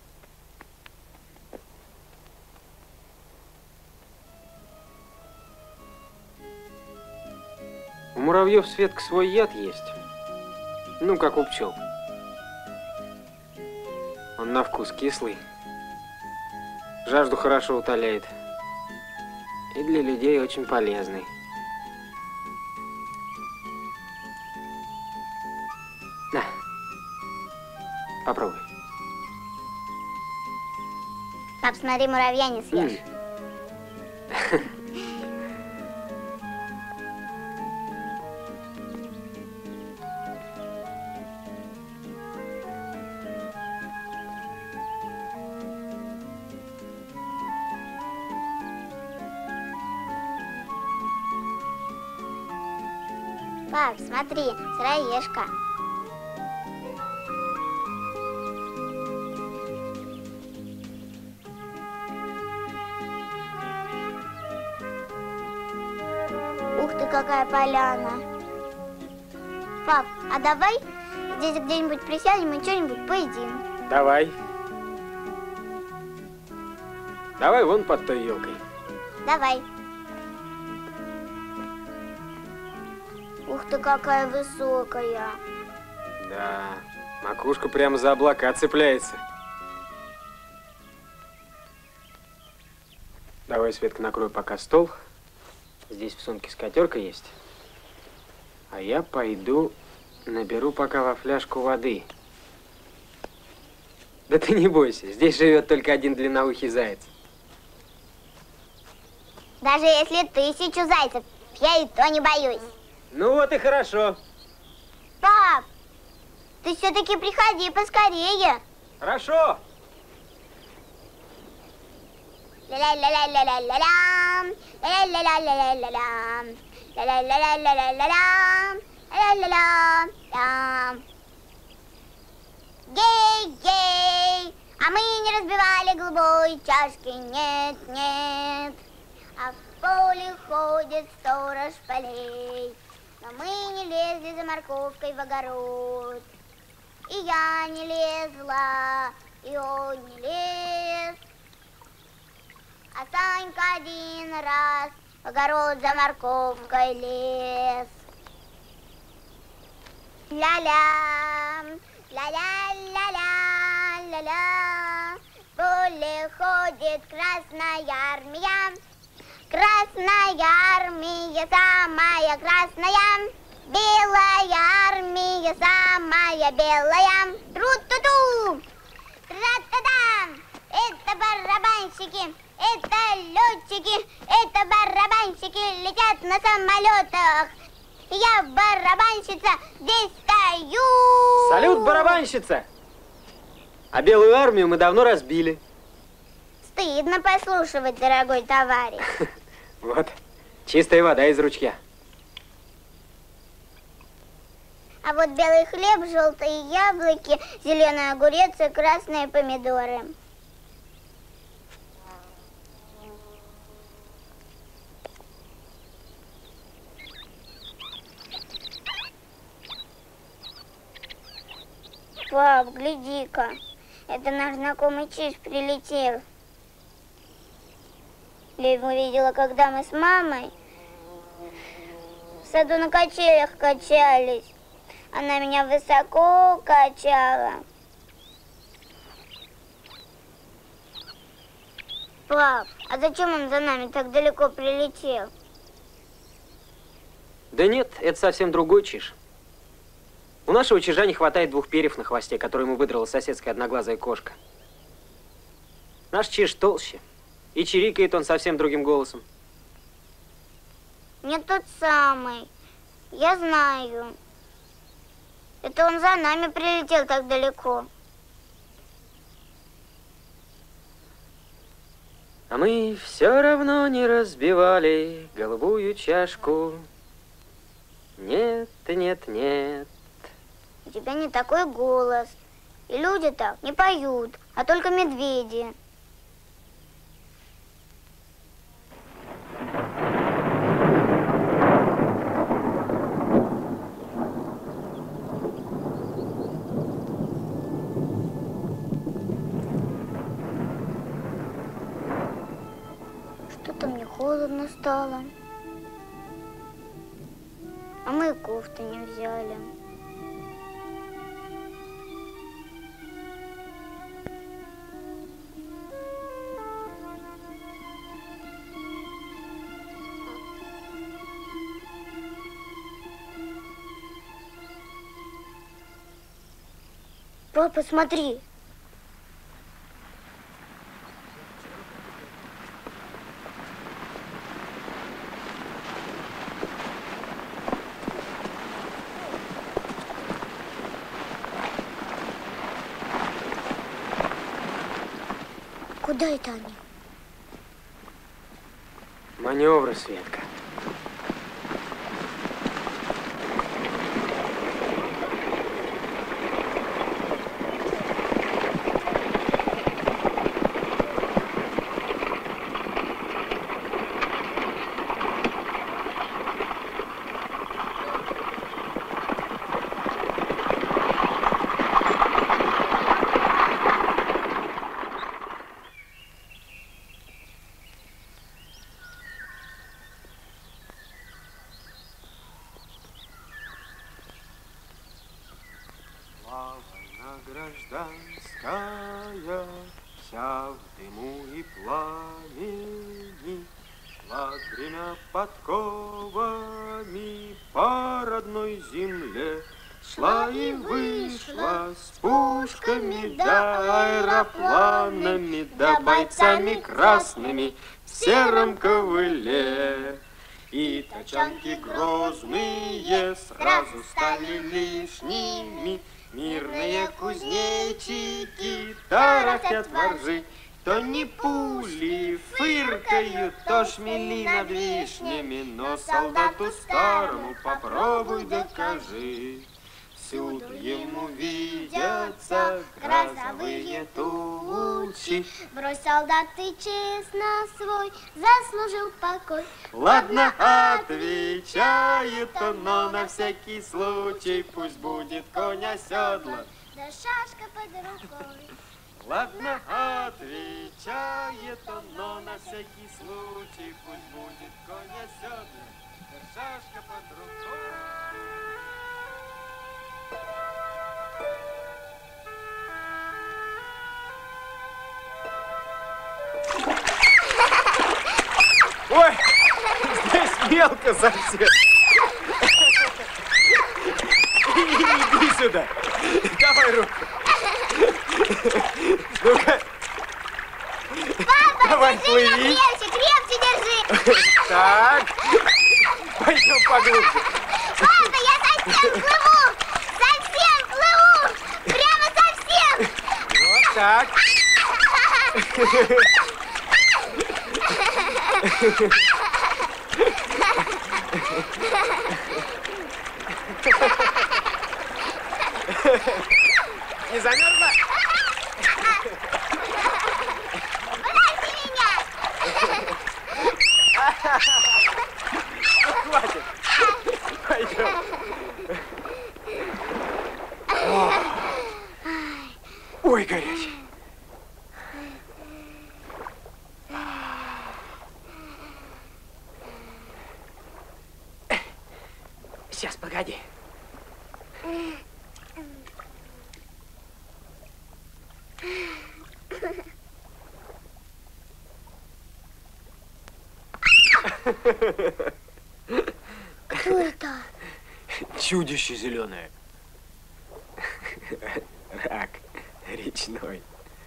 У муравьев, Светка, свой яд есть. Ну, как у пчел. Он на вкус кислый. Жажду хорошо утоляет. И для людей очень полезный. На. Попробуй. Пап, смотри, муравья не съешь. Пап, смотри, сыроежка. Ух ты, какая поляна. Пап, а давай здесь где-нибудь присядем и что-нибудь поедим. Давай. Давай вон под той елкой. Давай. Ух ты, какая высокая. Да, макушка прямо за облака цепляется. Давай, Светка, накрой пока стол. Здесь в сумке скатерка есть. А я пойду наберу пока во фляжку воды. Да ты не бойся, здесь живет только один длинноухий заяц. Даже если тысячу зайцев, я и то не боюсь. Ну вот и хорошо. Пап, ты все-таки приходи поскорее. Хорошо. Ля-ля-ля-ля-ля-ля-лям, ля-ля-ля-ля-ля-ля-лям, ля-ля-ля-ля-ля-ля-лям, ля-ля-ля-ля-лям. Гей-гей, а мы не разбивали голубой чашки, нет, нет. А в поле ходит сторож полей. Но мы не лезли за морковкой в огород. И я не лезла, и он не лез. А Санька один раз в огород за морковкой лез. Ля-ля, ля-ля-ля-ля, ля-ля. В поле ходит Красная Армия. Красная Армия, самая красная. Белая Армия, самая белая. Тру-ту-ту, тра-та-дам. Это барабанщики, это летчики, это барабанщики летят на самолетах. Я барабанщица, здесь стою. Салют, барабанщица! А Белую армию мы давно разбили. Стыдно послушивать, дорогой товарищ. Вот, чистая вода из ручья. А вот белый хлеб, желтые яблоки, зеленый огурец и красные помидоры. Пап, гляди-ка, это наш знакомый Чиж прилетел. Я его видела, когда мы с мамой в саду на качелях качались. Она меня высоко качала. Пап, а зачем он за нами так далеко прилетел? Да нет, это совсем другой Чиж. У нашего Чижа не хватает двух перьев на хвосте, которые ему выдрала соседская одноглазая кошка. Наш Чиж толще. И чирикает он совсем другим голосом. Не тот самый. Я знаю. Это он за нами прилетел так далеко. А мы все равно не разбивали голубую чашку. Нет, нет, нет. У тебя не такой голос. И люди так не поют, а только медведи. Что-то мне холодно стало. А мы кофты не взяли. Папа, смотри. Куда это они? Маневры, Светка. Гражданская, вся в дыму и пламени, лагрями подковами по родной земле шла и вышла с пушками да аэропланами да бойцами красными в сером ковыле. И тачанки грозные сразу стали лишними. Мирные кузнечики тарахтят воржи, то не пули фыркают, то шмели над вишнями, но солдату старому попробуй докажи. Всюду ему видятся грозовые тучи. Брось, солдат, ты честно свой заслужил покой. Ладно, отвечает он, но на всякий случай пусть будет конь оседлан, да шашка под рукой. Ладно, отвечает он, но на всякий случай пусть будет конь оседлан, да шашка под рукой. Ой, здесь мелко совсем. Иди сюда. Давай руку. Ну-ка. Папа, давай, держи плыви. меня крепче, крепче держи. Так. Пойдем поглубже. Папа, я совсем плыву. Совсем плыву. Прямо совсем. Вот так. Не замерзла? Бросьте меня! Хватит. Пойдем. Ой, горячий. Сейчас, погоди. Кто это? Чудище зеленое. Рак речной.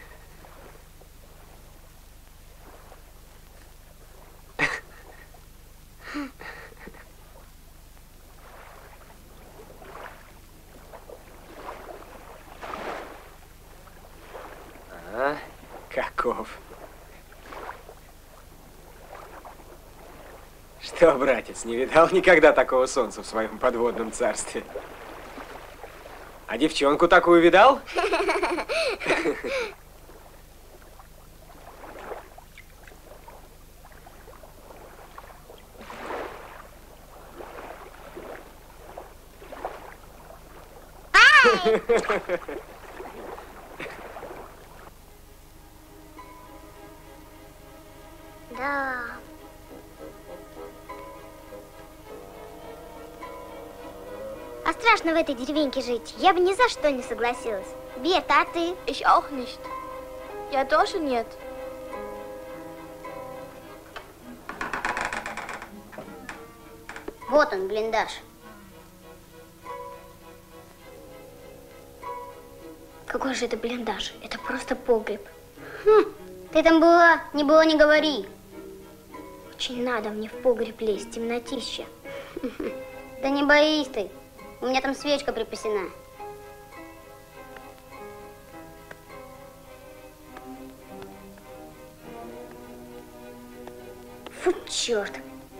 А, каков. Что, братец, не видал никогда такого солнца в своем подводном царстве? А девчонку такую видал? Да. А страшно в этой деревеньке жить. Я бы ни за что не согласилась. Берта, а ты? Ich auch nicht. Я тоже нет. Вот он, блиндаж. Какой же это блиндаж? Это просто погреб. Хм, ты там была? Не было, не говори. Очень надо мне в погреб лезть, темнотища. Да не боись ты. У меня там свечка припасена. Фу, черт.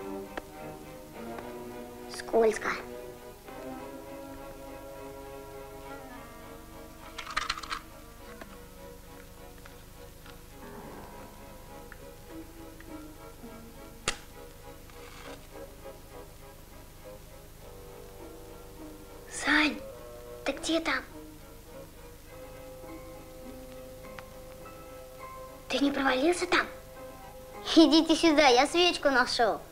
Скользко. Сань, ты где там? Ты не провалился там? Идите сюда, я свечку нашел.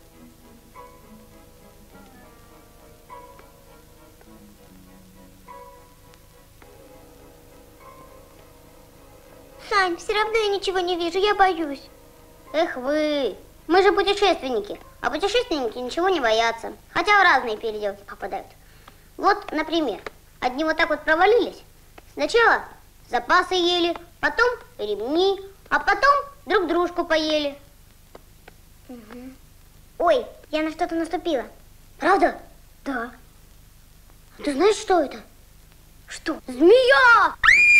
Сань, все равно я ничего не вижу, я боюсь. Эх вы, мы же путешественники, а путешественники ничего не боятся, хотя в разные переделки попадают. Вот, например, одни вот так вот провалились. Сначала запасы ели, потом ремни, а потом друг дружку поели. Угу. Ой, я на что-то наступила. Правда? Да. А ты знаешь, что это? Что? Змея!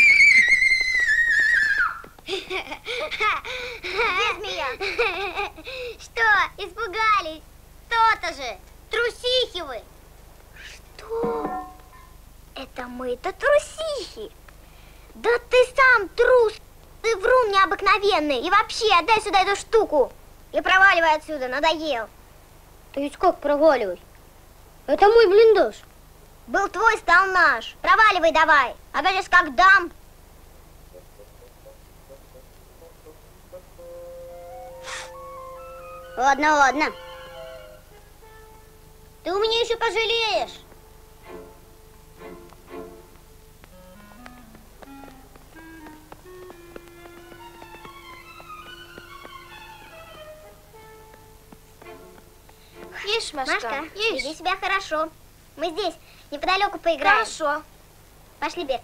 Где змея? Что, испугались? То-то же, трусихи вы. Что? Это мы-то трусихи. Да ты сам трус. Ты врун необыкновенный. И вообще, отдай сюда эту штуку. И проваливай отсюда, надоел. Ты ведь как проваливай? Это мой блиндаж. Был твой, стал наш. Проваливай давай. А то сейчас как дам. Ладно, ладно. Ты у меня еще пожалеешь. Ешь, Машка, Машка, ешь. веди себя хорошо. Мы здесь, неподалеку поиграем. Хорошо. Пошли, Берта.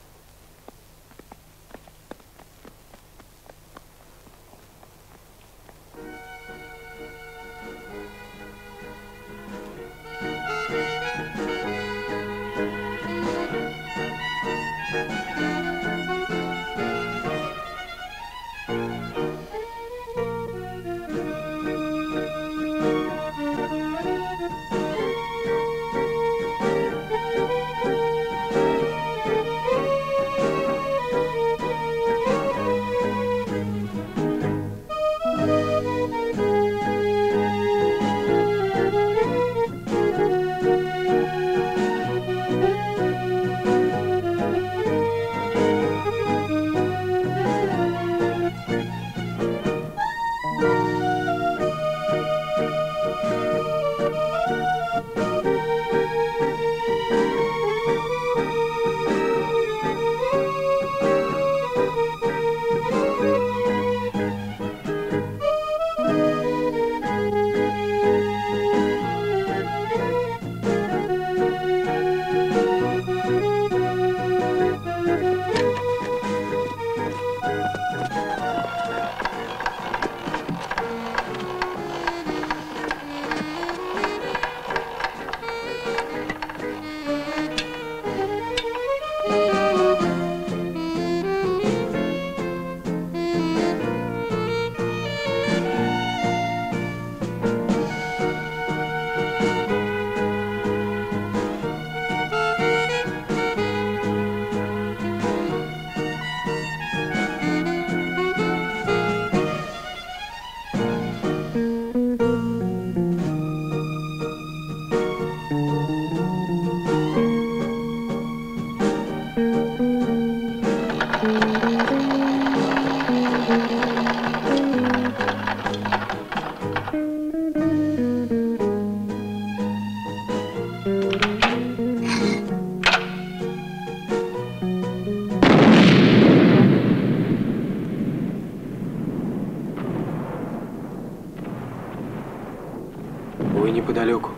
Ой, неподалеку.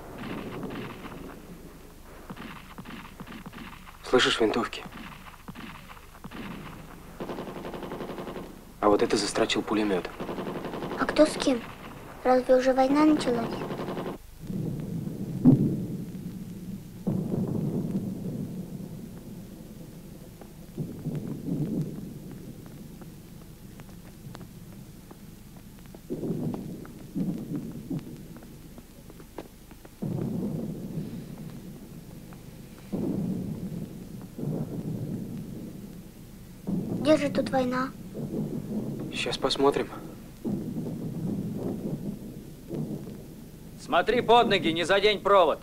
Слышишь винтовки? вот это застрочил пулемет. А кто с кем? Разве уже война началась? Где же тут война? Сейчас посмотрим. Смотри под ноги, не задень провод.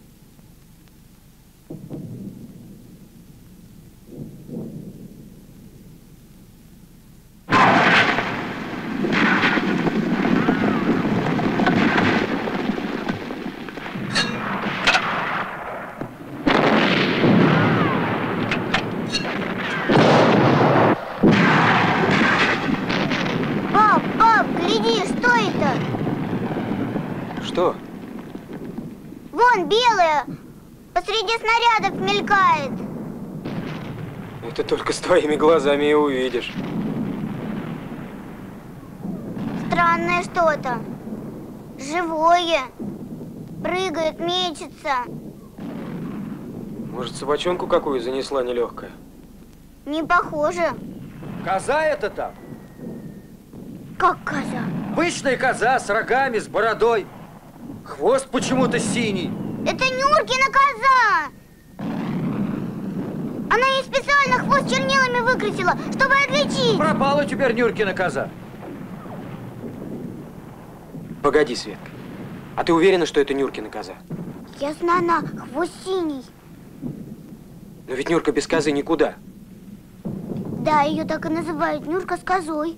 Пап, пап, гляди, что это? Что? Вон, белое, посреди снарядов мелькает. Это только с твоими глазами и увидишь. Странное что-то. Живое. Прыгает, мечется. Может, собачонку какую занесла нелегкая? Не похоже. Коза это там? Как коза? Обычная коза с рогами, с бородой. Хвост почему-то синий. Это Нюркина коза. Она ей специально хвост чернилами выкрасила, чтобы отличить. Пропала теперь Нюркина коза. Погоди, Светка. А ты уверена, что это Нюркина коза? Ясно она, хвост синий. Но ведь Нюрка без козы никуда. Да, ее так и называют, Нюрка с козой.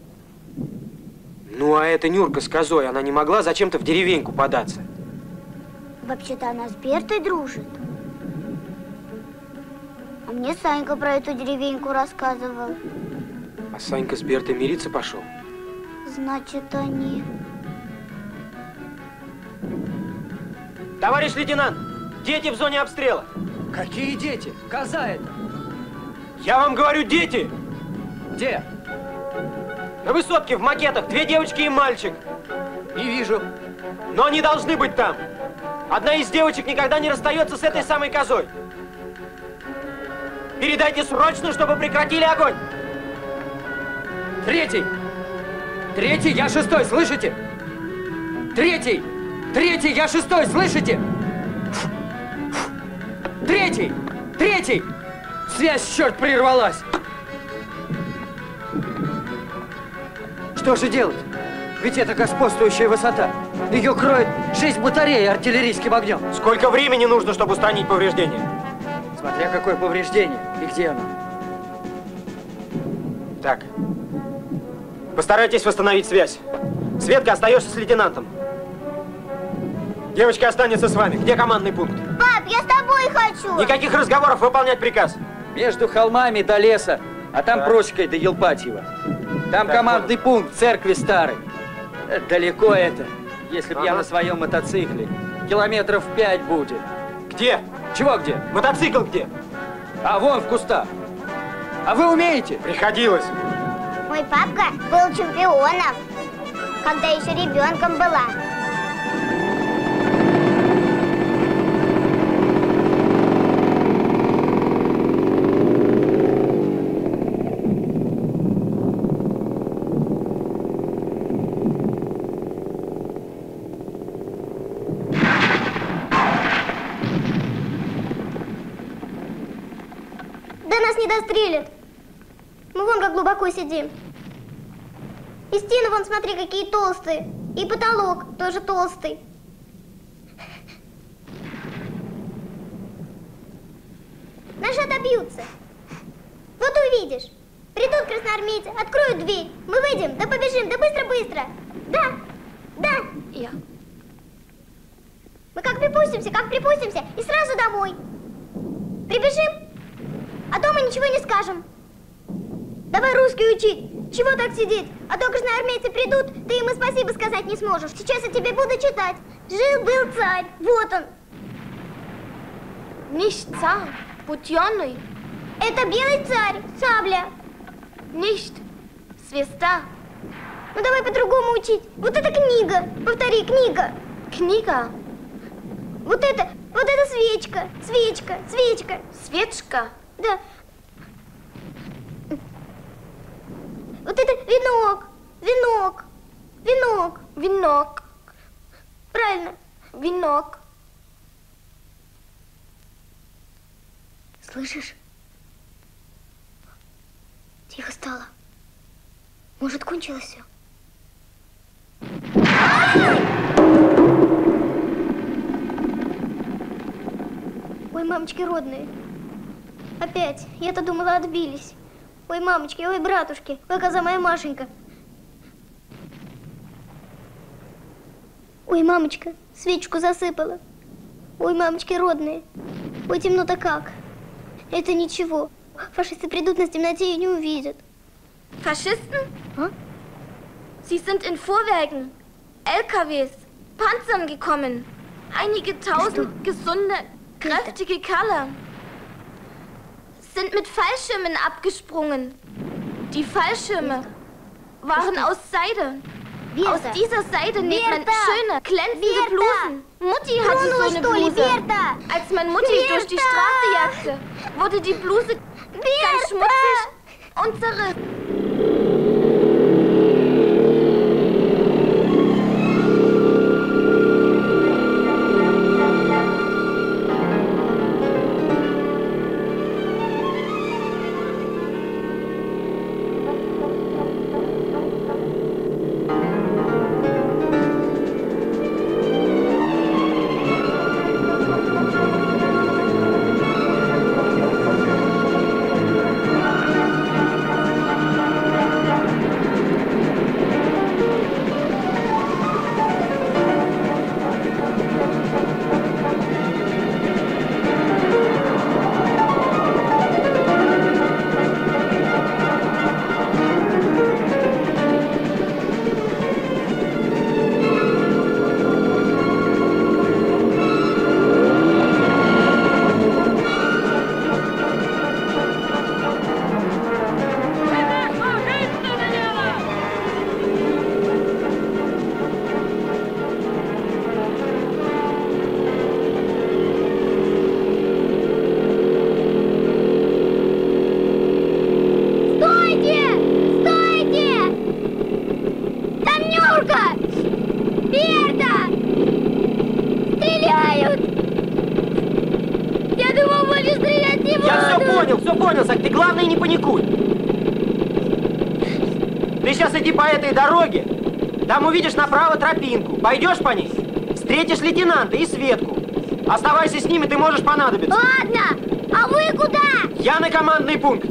Ну, а эта Нюрка с козой, она не могла зачем-то в деревеньку податься? Вообще-то она с Бертой дружит. А мне Санька про эту деревеньку рассказывал. А Санька с Бертой мириться пошел? Значит, они... Товарищ лейтенант, дети в зоне обстрела. Какие дети? Коза это. Я вам говорю, дети. Где? На высотке, в макетах, две девочки и мальчик. Не вижу. Но они должны быть там. Одна из девочек никогда не расстается с этой самой козой. Передайте срочно, чтобы прекратили огонь. Третий. Третий, я шестой, слышите? Третий. Третий, я шестой, слышите? Третий. Третий. Связь, черт, прервалась. Что же делать? Ведь это господствующая высота. Ее кроет шесть батарей артиллерийским огнем. Сколько времени нужно, чтобы устранить повреждение? Смотря какое повреждение и где оно. Так. Постарайтесь восстановить связь. Светка, остаешься с лейтенантом. Девочка останется с вами. Где командный пункт? Пап, я с тобой хочу. Никаких разговоров, выполнять приказ. Между холмами до леса, а там Так. прочкой до Елпатьева. Там Так, командный пункт церкви старой. Э, Далеко это, если б я Ага. на своем мотоцикле. Километров пять будет. Где? Чего где? Мотоцикл где? А вон в кустах. А вы умеете? Приходилось. Мой папка был чемпионом, когда еще ребенком была. Да нас не дострелят. Мы вон как глубоко сидим. И стены вон, смотри, какие толстые. И потолок тоже толстый. Наши отобьются. Вот увидишь. Придут красноармейцы, откроют дверь. Мы выйдем, да побежим, да быстро-быстро. Да, да. Ja. Мы как припустимся, как припустимся, и сразу домой. Прибежим, а дома ничего не скажем. Давай русский учить. Чего так сидеть? А то красноармейцы придут, ты им и спасибо сказать не сможешь. Сейчас я тебе буду читать. Жил-был царь, вот он. Nicht Zar, Budionny. Это белый царь, сабля. Nicht Звезда. Ну давай по-другому учить. Вот это книга. Повтори, книга. Книга. Вот это, вот это свечка. Свечка, свечка. Свечка. Да. Вот это венок. Венок. Венок. Венок. Правильно. Венок. Слышишь? Тихо стало. Может, кончилось все? Ой, мамочки родные. Опять. Я-то думала, отбились. Ой, мамочки, ой, братушки. Ой, коза моя Машенька. Ой, мамочка, свечку засыпала. Ой, мамочки родные. Ой, темно-то как. Это ничего. Фашисты придут нас в темноте и не увидят. Faschisten? А? Sie sind in Fuhrwerken, L K Ws, Panzern gekommen. Einige tausend gesunde, kräftige Kerle sind mit Fallschirmen abgesprungen. Die Fallschirme waren aus Seide. Aus dieser Seide näht man schöne, glänzende Blusen. Mutti hatte so eine Bluse. Als man Mutti durch die Straße jagte, wurde die Bluse ganz schmutzig und zerrissen. Дороге. Там увидишь направо тропинку. Пойдешь по ней, встретишь лейтенанта и Светку. Оставайся с ними, ты можешь понадобиться. Ладно. А вы куда? Я на командный пункт.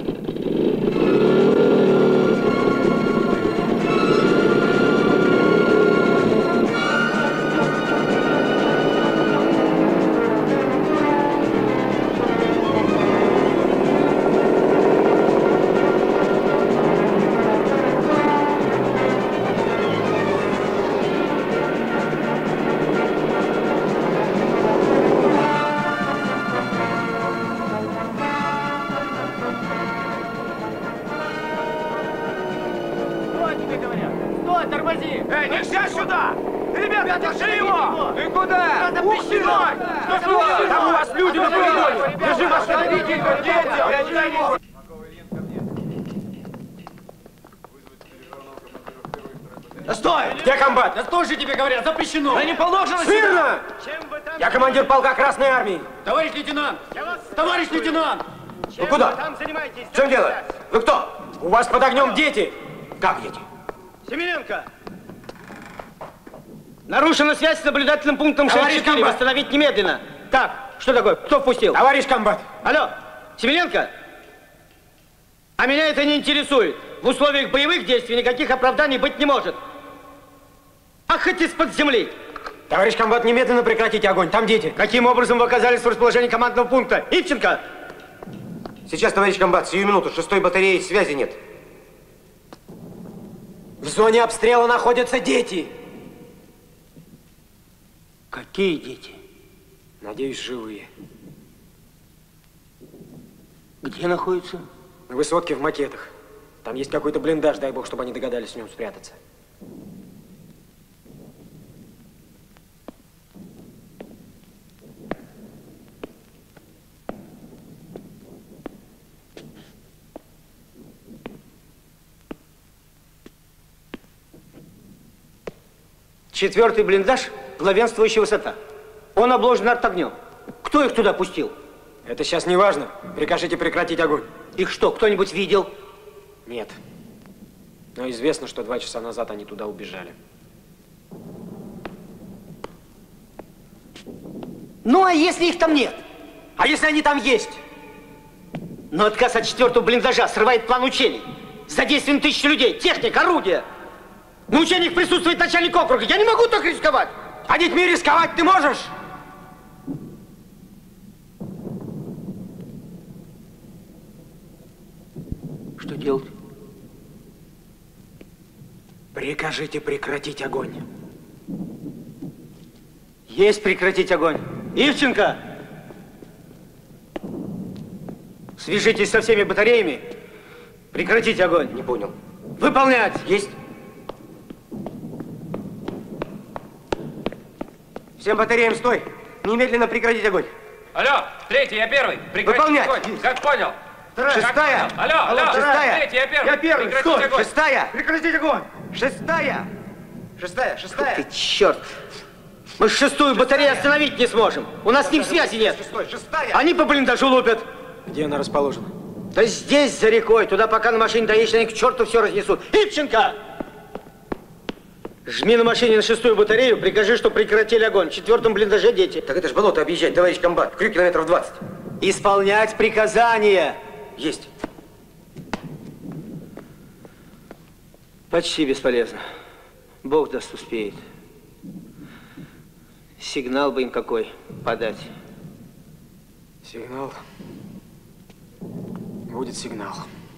Запрещено! Да не положено! Смирно! Я командир полка Красной Армии. Товарищ лейтенант! Товарищ лейтенант! Вы куда? В чем дело? Вы кто? У вас под огнем дети. Как дети? Семененко! Нарушена связь с наблюдательным пунктом шесть четыре. Восстановить немедленно. Так, что такое? Кто впустил? Товарищ комбат. Алло, Семененко? А меня это не интересует. В условиях боевых действий никаких оправданий быть не может. А хоть из-под земли. Товарищ комбат, немедленно прекратите огонь. Там дети. Каким образом вы оказались в расположении командного пункта? Ивченко! Сейчас, товарищ комбат, сию минуту. Шестой батареи связи нет. В зоне обстрела находятся дети. Какие дети? Надеюсь, живые. Где находятся? На высотке в макетах. Там есть какой-то блиндаж, дай бог, чтобы они догадались в нем спрятаться. Четвертый блиндаж, главенствующая высота. Он обложен артогнем. Кто их туда пустил? Это сейчас не важно. Прикажите прекратить огонь. Их что, кто-нибудь видел? Нет. Но известно, что два часа назад они туда убежали. Ну, а если их там нет? А если они там есть? Но отказ от четвертого блиндажа срывает план учений. Задействованы тысячи людей, техника, орудия. На учениях присутствует начальник округа. Я не могу так рисковать. А детьми рисковать ты можешь? Что делать? Прикажите прекратить огонь. Есть прекратить огонь. Ивченко! Свяжитесь со всеми батареями. Прекратить огонь. Не понял. Выполнять. Есть. Всем батареям стой. Немедленно прекратить огонь. Алло, третий, я первый. Прекратить Выполнять. огонь. Как понял? Вторая. Шестая. Алло, алло, алло, шестая. Третий, я первый. Я первый. Прекратить Стой. огонь. Шестая. Прекратить огонь! Шестая. Шестая, шестая. Ты черт. Мы шестую батарею остановить не сможем. У нас с ним связи нет. Шестой, шестая. Они по блиндажу лупят. Где она расположена? Да здесь, за рекой. Туда пока на машине доедешь, они к черту все разнесут. Ивченко! Жми на машине на шестую батарею, прикажи, что прекратили огонь. В четвертом блиндаже дети. Так это ж болото объезжать, товарищ комбат. Крюк километров двадцать. Исполнять приказания. Есть. Почти бесполезно. Бог даст успеет. Сигнал бы им какой подать. Сигнал. Будет сигнал.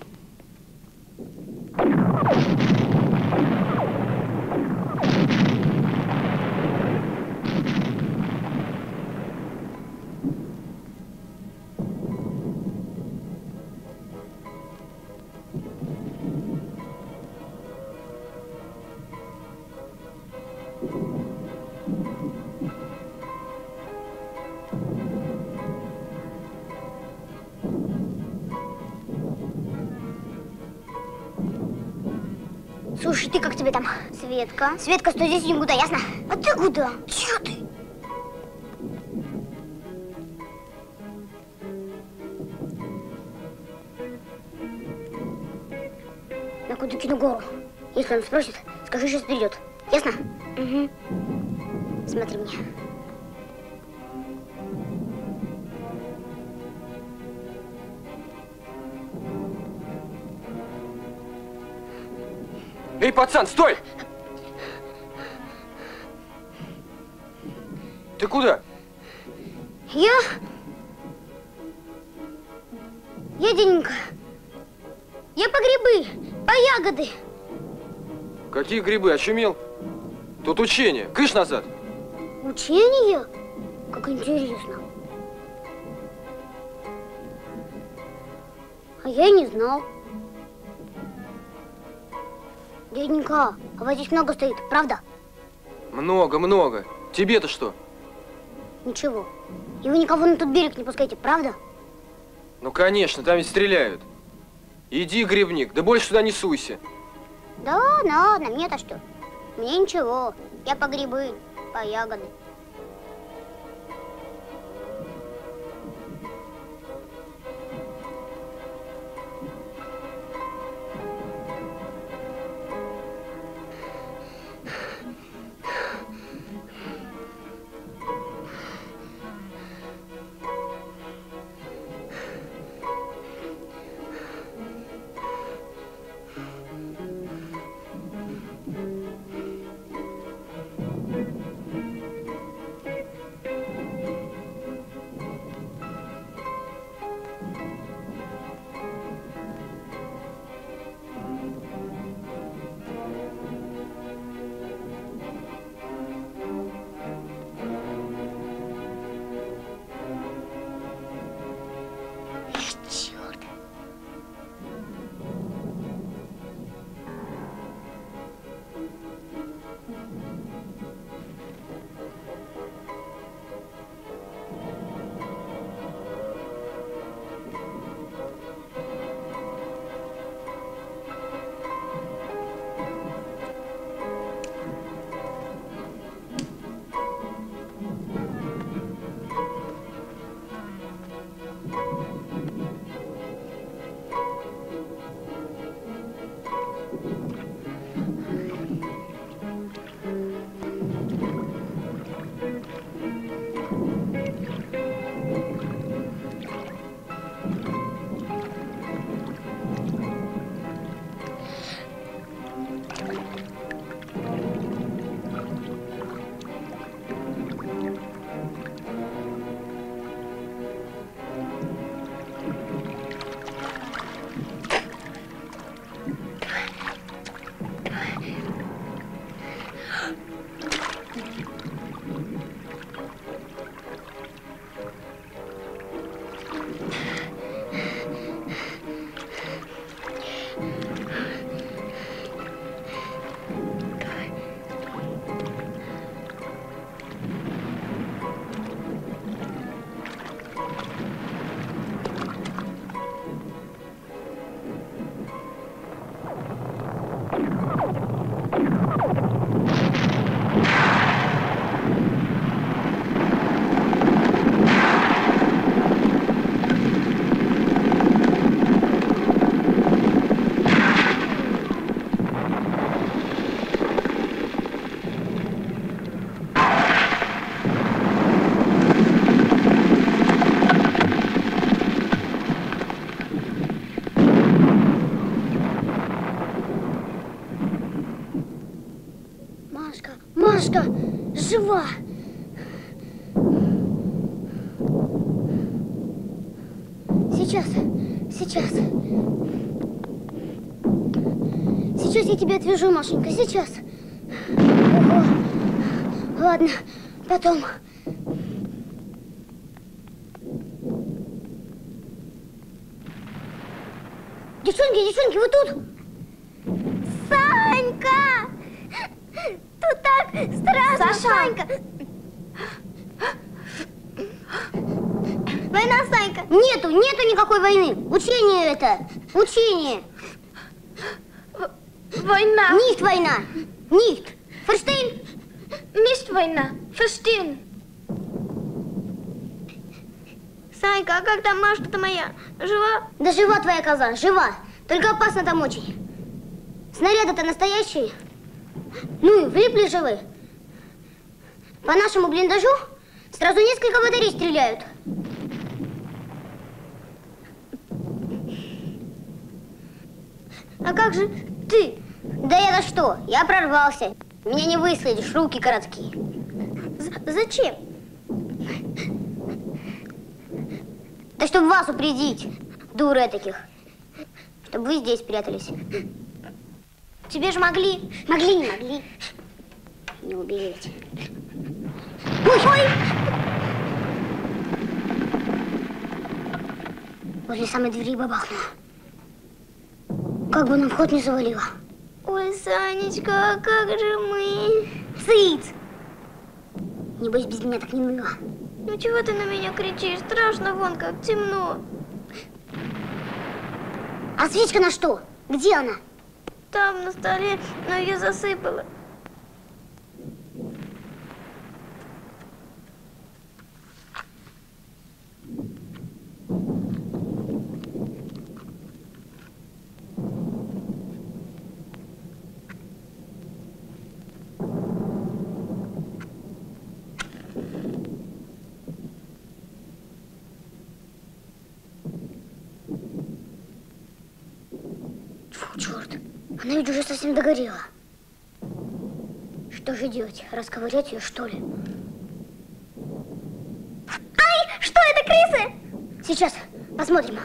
Слушай, ты как тебе там? Светка. Светка, стой здесь никуда, ясно? А ты куда? Чё ты? На Кудыкину гору. Если он спросит, скажи, сейчас придет. Ясно? Угу. Смотри мне. Эй, пацан, стой! Ты куда? Я? Я, Дененька. Я по грибы, по ягоды. Какие грибы? Очумел? Тут учение. Кыш назад. Учение? Как интересно. А я и не знал. Дяденька, а вас здесь много стоит, правда? Много, много. Тебе-то что? Ничего. И вы никого на тот берег не пускаете, правда? Ну, конечно, там ведь стреляют. Иди, грибник, да больше сюда не суйся. Да ладно, ладно, мне-то что? Мне ничего. Я по грибы, по ягоды. жива. Сейчас, сейчас. Сейчас я тебя отвяжу, Машенька, сейчас. Ого. Ладно, потом. Девчонки, девчонки, вы тут? Санька! Тут так страшно, Саша! Санька! Война, Санька! Нету, нету никакой войны. Учение это. Учение. Война. Nicht война. Nicht. Verstehen? Nicht война. Verstehen. Санька, а как там Машка-то моя? Жива? Да жива твоя коза, жива. Только опасно там очень. Снаряды-то настоящие. Ну и влипли же вы. По нашему блиндажу сразу несколько батарей стреляют. А как же ты? Да я-то что? Я прорвался. Меня не выследишь, руки короткие. З- зачем? Да чтобы вас упредить, дуры таких. Чтобы вы здесь прятались. Тебе же могли. Могли, не могли. Не уберите. Ой! Ой! Возле самой двери бабахнуло. Как бы нам вход не завалило. Ой, Санечка, а как же мы? Цыц! Небось, без меня так не ныло. Ну чего ты на меня кричишь? Страшно, вон как темно. А свечка на что? Где она? Там на столе, но ее засыпало. Фу, черт. Она ведь уже совсем догорела. Что же делать? Расковырять ее, что ли? Ай, что это, крысы? Сейчас, посмотрим.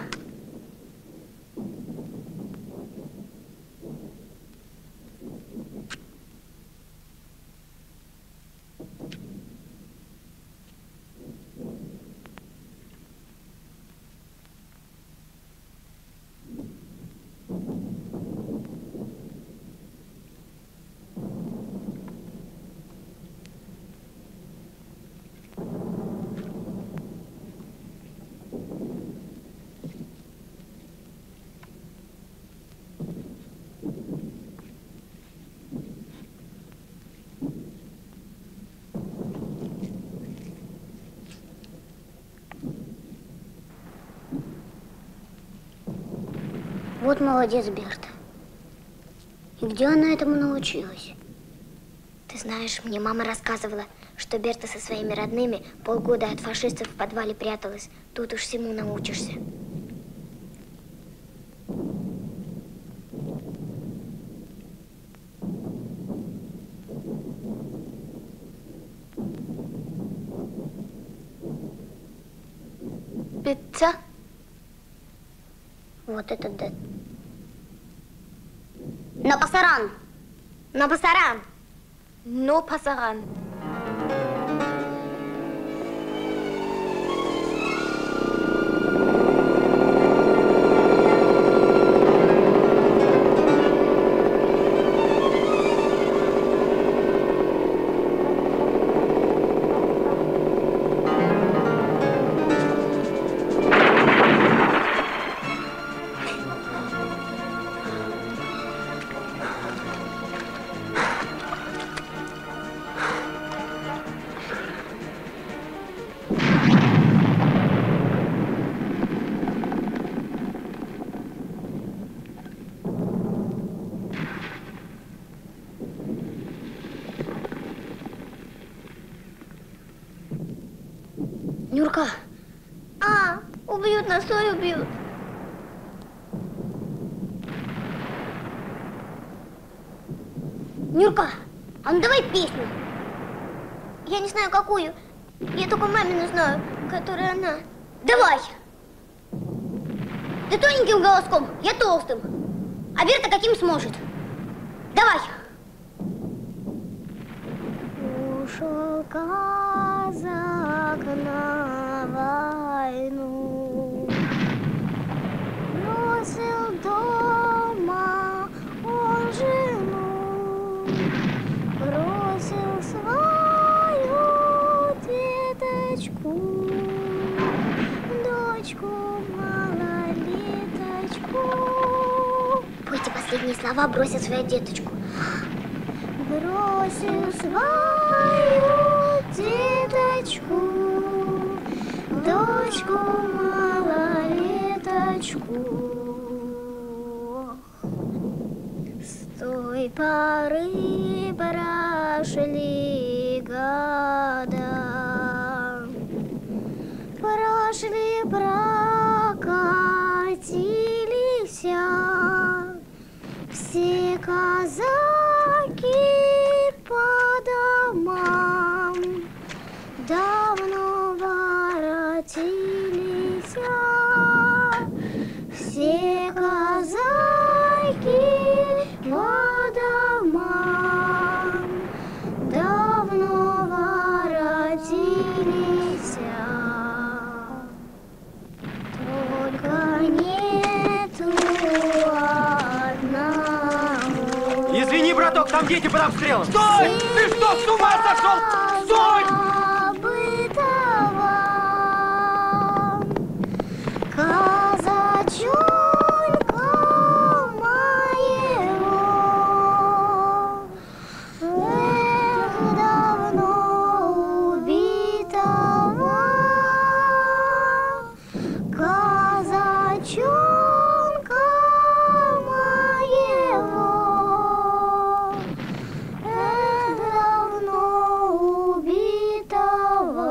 Вот молодец, Берта. И где она этому научилась? Ты знаешь, мне мама рассказывала, что Берта со своими родными полгода от фашистов в подвале пряталась. Тут уж всему научишься. Bitte? Вот это да. На пасаран! На пасаран! No пасаран! Нюрка! А, убьют нас, ой, убьют. Нюрка, а ну давай песню. Я не знаю, какую. Я только мамину знаю, которая она. Давай! Ты тоненьким голоском, я толстым. А Берта каким сможет. Давай! Ушел казак на войну, бросил дома он жену, бросил свою деточку, дочку малолеточку. Пойте последние слова, бросил свою деточку. Бросил свою деточку, дочку малолеточку. С той поры прошли года, прошли, прокатились все казаки по домам, давно воротились все казаки по домам, давно воротились, только нету одного. Извини, браток, там дети под обстрелом. Стой! Ты что, с ума сошел? Стой! Казачонка моего, эх, давно убитого. Казачонка моего, эх, давно убитого.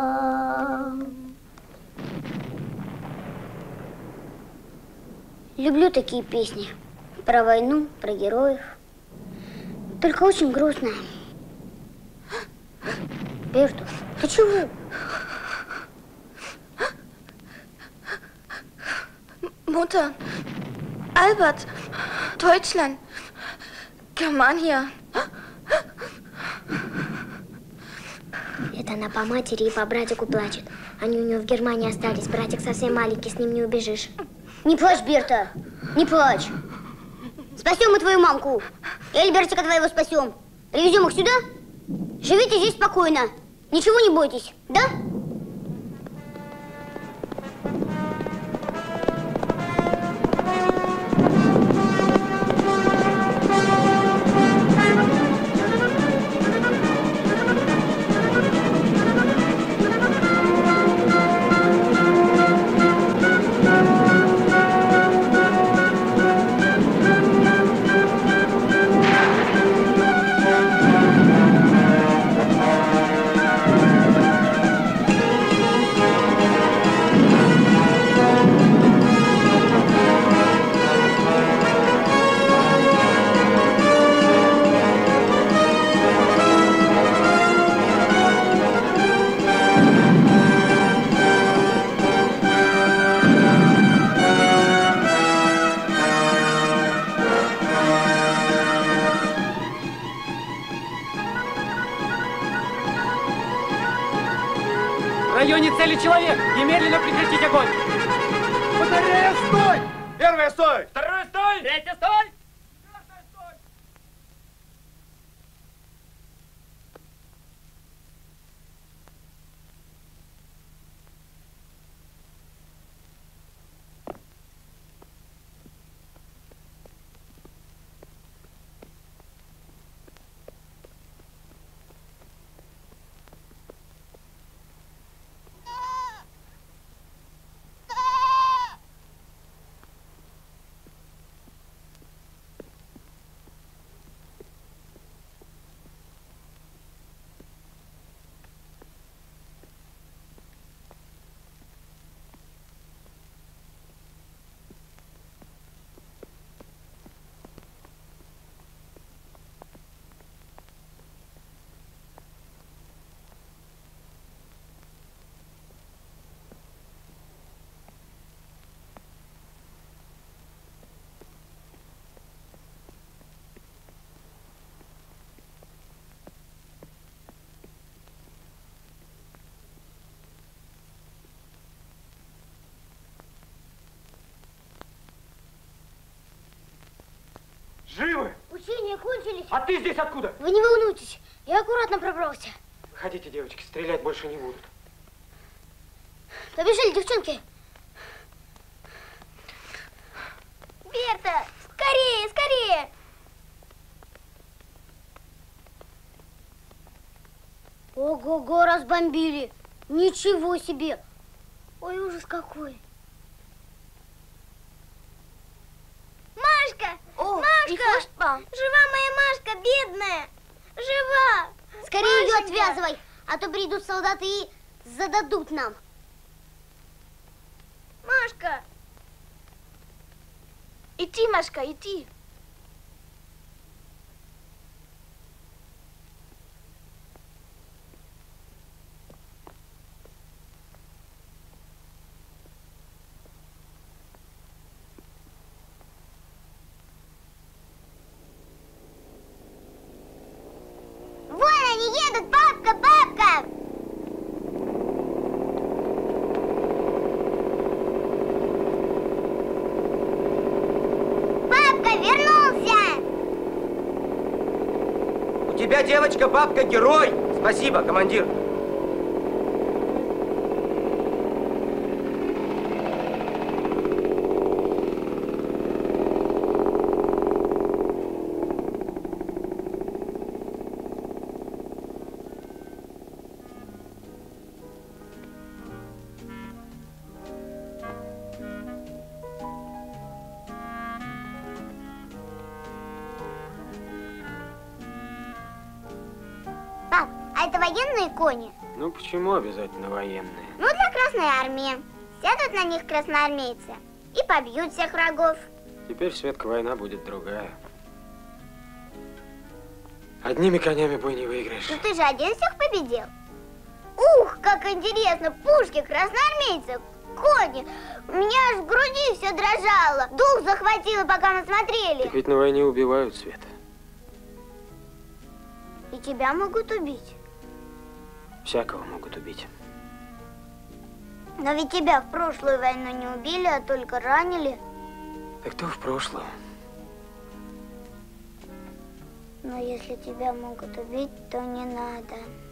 Люблю такие песни про войну, про героев. Только очень грустно. Берту, ты чего? Mutter, Albert, Deutschland, Germania. Это она по матери и по братику плачет. Они у нее в Германии остались. Братик совсем маленький, с ним не убежишь. Не плачь, Берта, не плачь. Спасем мы твою мамку. Или Бертика твоего спасем. Привезем их сюда. Живите здесь спокойно. Ничего не бойтесь, да? В районе цели человек! Немедленно прекратить огонь! Батарея, стой! Первая, стой! Второй, стой! Третья, стой! Живы? Учения кончились. А ты здесь откуда? Вы не волнуйтесь, я аккуратно пробрался. Ходите, девочки, стрелять больше не будут. Побежали, девчонки. Берта, скорее, скорее. Ого-го, разбомбили. Ничего себе. Ой, ужас какой. Машка! О, Машка! Жива моя Машка, бедная! Жива! Скорее ее отвязывай, а то придут солдаты и зададут нам. Машка! Иди, Машка, иди. Вон они едут, папка, папка! Папка вернулся! У тебя, девочка, папка, герой. Спасибо, командир. Пап, а это военные кони? Ну, почему обязательно военные? Ну, для Красной Армии. Сядут на них красноармейцы и побьют всех врагов. Теперь, Светка, война будет другая. Одними конями бой не выиграешь. Ну, ты же один всех победил. Ух, как интересно! Пушки, красноармейцы, кони. У меня аж в груди все дрожало. Дух захватило, пока мы смотрели. Так ведь на войне убивают, Света. И тебя могут убить. Всякого могут убить. Но ведь тебя в прошлую войну не убили, а только ранили. Так то в прошлом. Но если тебя могут убить, то не надо.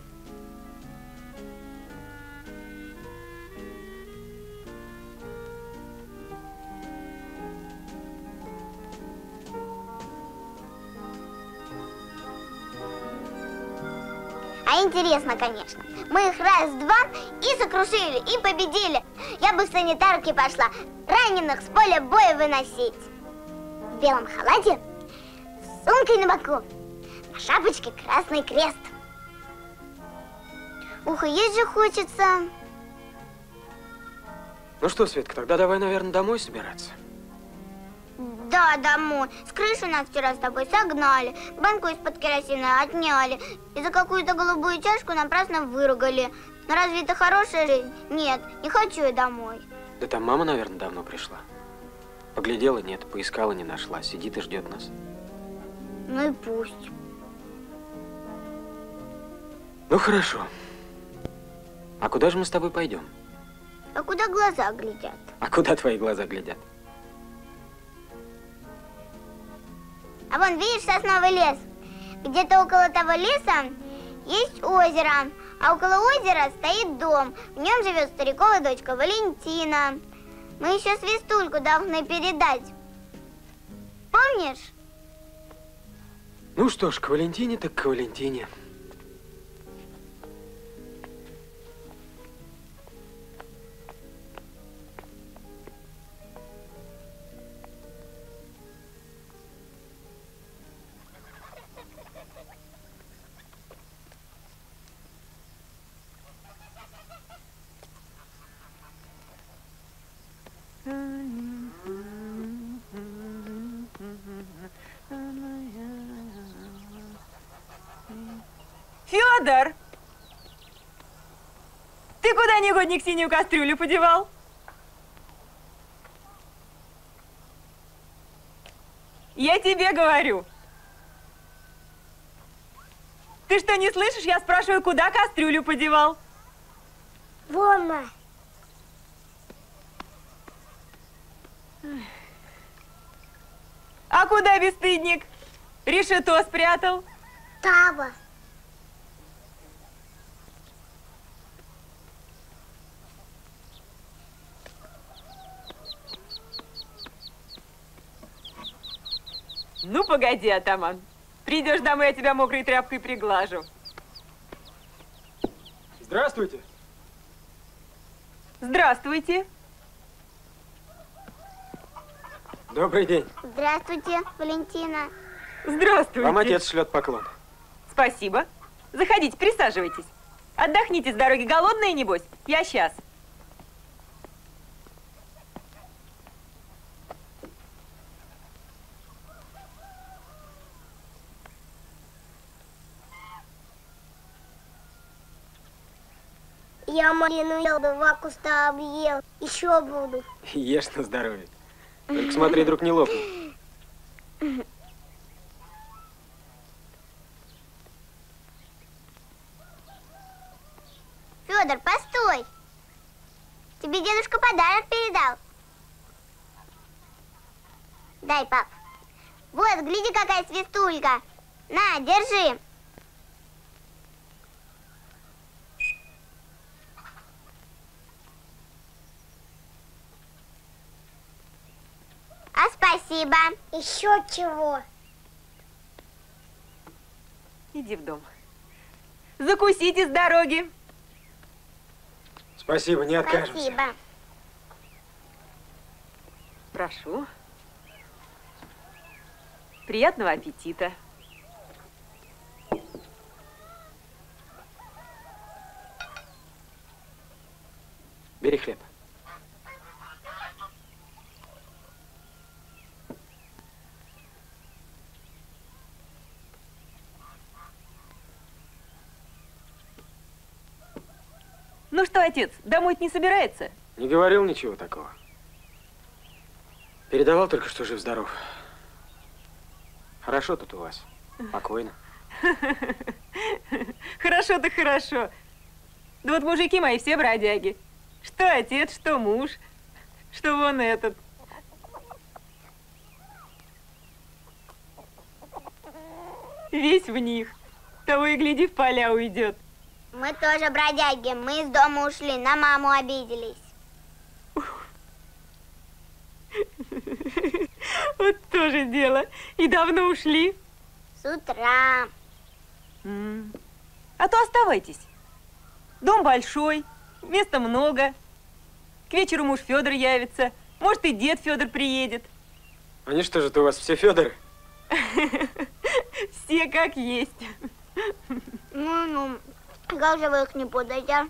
А интересно, конечно. Мы их раз-два и сокрушили, и победили. Я бы в санитарке пошла раненых с поля боя выносить. В белом халате, с сумкой на боку, на шапочке красный крест. Ух, и есть же хочется. Ну что, Светка, тогда давай, наверное, домой собираться. Да, домой. С крыши нас вчера с тобой согнали, банку из-под керосина отняли, и за какую-то голубую чашку напрасно выругали. Но разве это хорошая жизнь? Нет, не хочу я домой. Да там мама, наверное, давно пришла. Поглядела, нет, поискала, не нашла. Сидит и ждет нас. Ну и пусть. Ну, хорошо. А куда же мы с тобой пойдем? А куда глаза глядят? А куда твои глаза глядят? А вон, видишь, сосновый лес? Где-то около того леса есть озеро, а около озера стоит дом. В нем живет стариковая дочка Валентина. Мы еще свистульку должны передать. Помнишь? Ну что ж, к Валентине так к Валентине. Федор! Ты куда, негодник, синюю кастрюлю подевал? Я тебе говорю. Ты что, не слышишь? Я спрашиваю, куда кастрюлю подевал? Вон, ма. А куда, бесстыдник? Решето спрятал? Тава. Ну, погоди, атаман. Придешь домой, я тебя мокрой тряпкой приглажу. Здравствуйте. Здравствуйте. Добрый день. Здравствуйте, Валентина. Здравствуйте. Вам отец шлет поклон. Спасибо. Заходите, присаживайтесь. Отдохните с дороги. Голодные, небось? Я сейчас. Я малину ел, два куста объел. Еще буду. Ешь на здоровье. Только смотри, друг, не лопни. Федор, постой. Тебе дедушка подарок передал. Дай, пап. Вот, гляди, какая свистулька. На, держи. А спасибо. Еще чего? Иди в дом. Закусите с дороги. Спасибо, не откажемся. Спасибо. Прошу. Приятного аппетита. Бери хлеб. Ну что, отец, домой не собирается? Не говорил ничего такого. Передавал только, что жив-здоров. Хорошо тут у вас. Спокойно. Хорошо-то хорошо. Да вот мужики мои все бродяги. Что отец, что муж, что вон этот. Весь в них. Того и гляди, в поля уйдет. Мы тоже бродяги. Мы из дома ушли, на маму обиделись. Вот тоже дело. И давно ушли? С утра. М. А то оставайтесь. Дом большой, места много. К вечеру муж Федор явится. Может, и дед Федор приедет. Они что же, это у вас все Федоры? Все как есть. Ну-ну, как же вы их не путаете?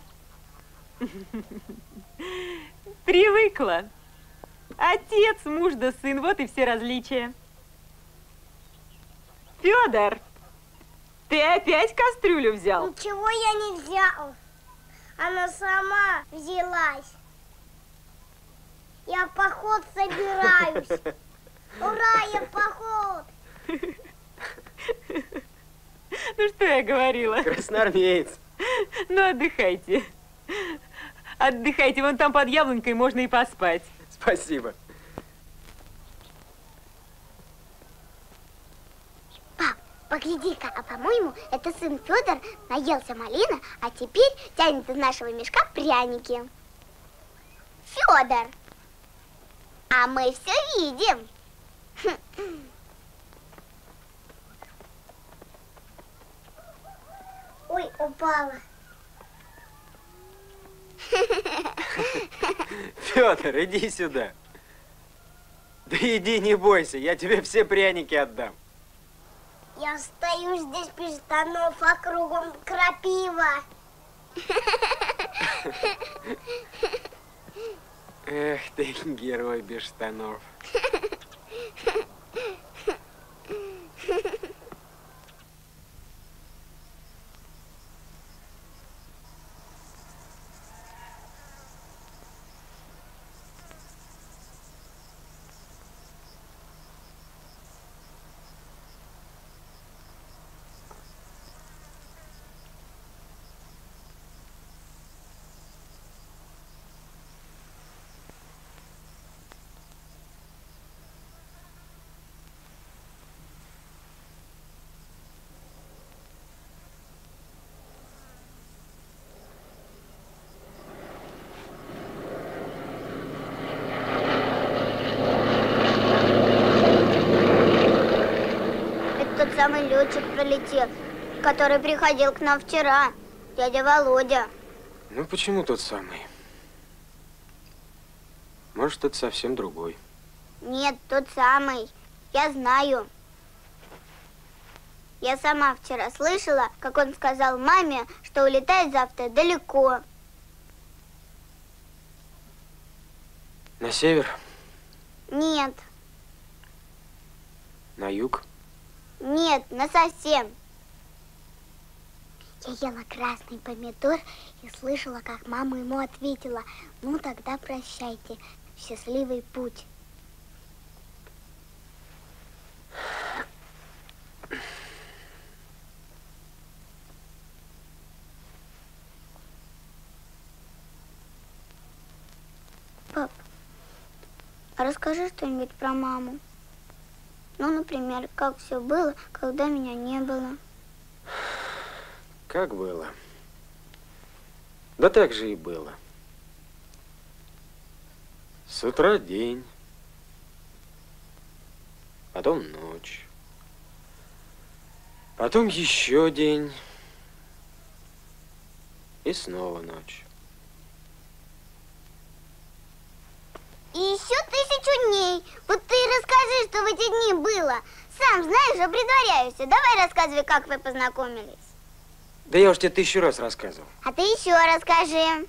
Привыкла. Отец, муж да сын, вот и все различия. Федор, ты опять кастрюлю взял? Ничего я не взял. Она сама взялась. Я в поход собираюсь. Ура, я в поход. Ну, что я говорила? Красноармеец. Ну, отдыхайте. Отдыхайте, вон там под яблонькой можно и поспать. Спасибо. Пап, погляди-ка, а по-моему, это сын Федор наелся малина, а теперь тянет из нашего мешка пряники. Федор, а мы все видим. Ой, упала. Федор, иди сюда. Да иди, не бойся, я тебе все пряники отдам. Я стою здесь без штанов, а кругом крапива. Эх ты, герой без штанов. самый летчик пролетел, который приходил к нам вчера, дядя Володя. Ну, почему тот самый? Может, это совсем другой. Нет, тот самый. Я знаю. Я сама вчера слышала, как он сказал маме, что улетает завтра далеко. На север? Нет. На юг? Нет, насовсем. Я ела красный помидор и слышала, как мама ему ответила: ну тогда прощайте, счастливый путь. Пап, а расскажи что-нибудь про маму. Ну, например, как все было, когда меня не было. Как было? Да так же и было. С утра день, потом ночь, потом еще день и снова ночь. И еще тысячу дней. Вот ты и расскажи, что в эти дни было. Сам знаешь, же притворяешься. Давай рассказывай, как вы познакомились. Да я уж тебе тысячу раз рассказывал. А ты еще расскажи.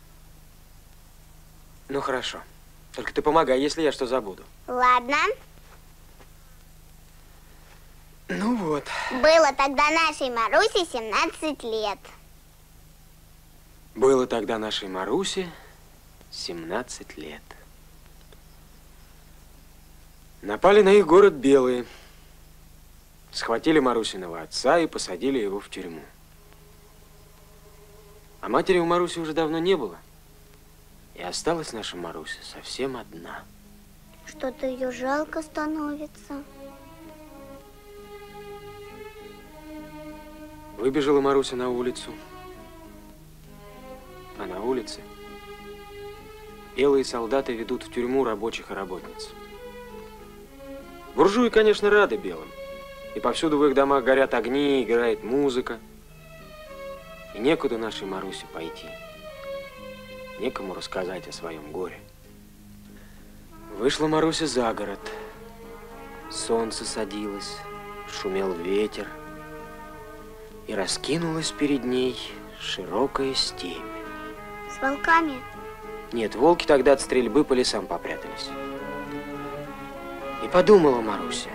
Ну хорошо. Только ты помогай, если я что забуду. Ладно. Ну вот. Было тогда нашей Марусе семнадцать лет. Было тогда нашей Марусе семнадцать лет. Напали на их город белые. Схватили Марусиного отца и посадили его в тюрьму. А матери у Маруси уже давно не было. И осталась наша Маруся совсем одна. Что-то ее жалко становится. Выбежала Маруся на улицу. А на улице белые солдаты ведут в тюрьму рабочих и работниц. Буржуи, конечно, рады белым. И повсюду в их домах горят огни, играет музыка. И некуда нашей Марусе пойти. Некому рассказать о своем горе. Вышла Маруся за город. Солнце садилось, шумел ветер. И раскинулась перед ней широкая степь. С волками? Нет, волки тогда от стрельбы по лесам попрятались. И подумала Маруся: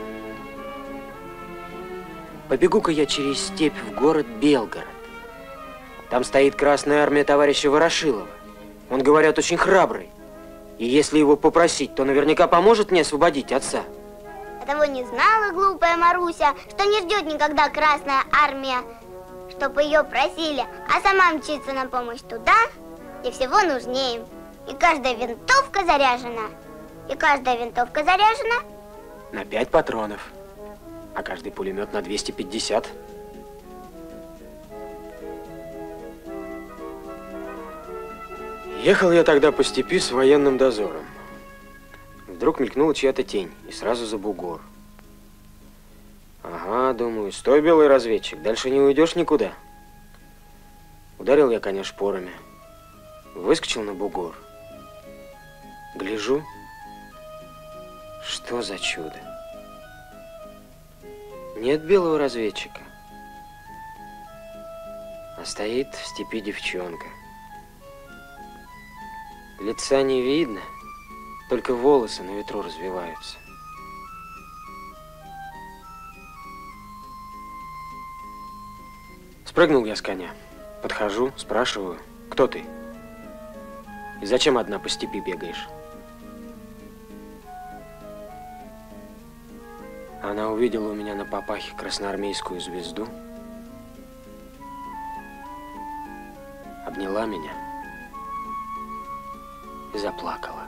побегу-ка я через степь в город Белгород. Там стоит Красная Армия товарища Ворошилова. Он, говорят, очень храбрый. И если его попросить, то наверняка поможет мне освободить отца. А того не знала глупая Маруся, что не ждет никогда Красная Армия, чтобы ее просили, а сама мчится на помощь туда, где всего нужнее. И каждая винтовка заряжена. И каждая винтовка заряжена на пять патронов, а каждый пулемет на двести пятьдесят. Ехал я тогда по степи с военным дозором. Вдруг мелькнула чья-то тень, и сразу за бугор. Ага, думаю, стой, белый разведчик, дальше не уйдешь никуда. Ударил я коня шпорами, выскочил на бугор. Гляжу, что за чудо? Нет белого разведчика, а стоит в степи девчонка. Лица не видно, только волосы на ветру развиваются. Спрыгнул я с коня, подхожу, спрашиваю: кто ты? И зачем одна по степи бегаешь? Она увидела у меня на папахе красноармейскую звезду, обняла меня и заплакала.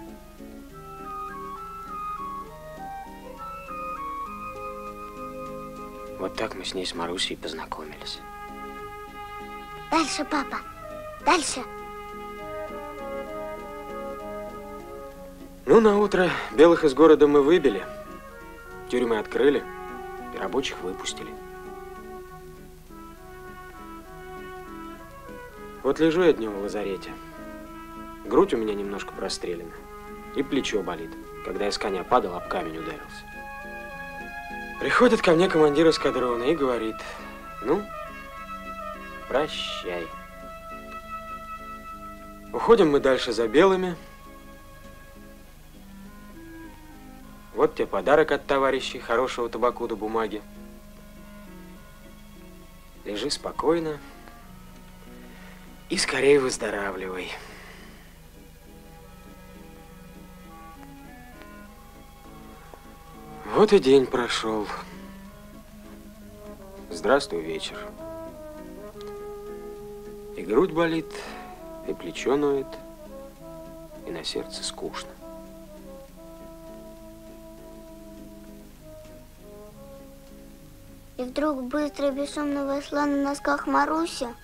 Вот так мы с ней, с Марусей, познакомились. Дальше, папа, дальше. Ну, на утро белых из города мы выбили, тюрьмы открыли. и рабочих выпустили. Вот лежу я днем в лазарете. Грудь у меня немножко прострелена. И плечо болит. Когда я с коня падал, об камень ударился. Приходит ко мне командир эскадрона и говорит: ну, прощай. Уходим мы дальше за белыми. Вот тебе подарок от товарищей, хорошего табаку да бумаги. Лежи спокойно и скорее выздоравливай. Вот и день прошел. Здравствуй, вечер. И грудь болит, и плечо ноет, и на сердце скучно. И вдруг быстро и бесшумно вошла на носках Маруся.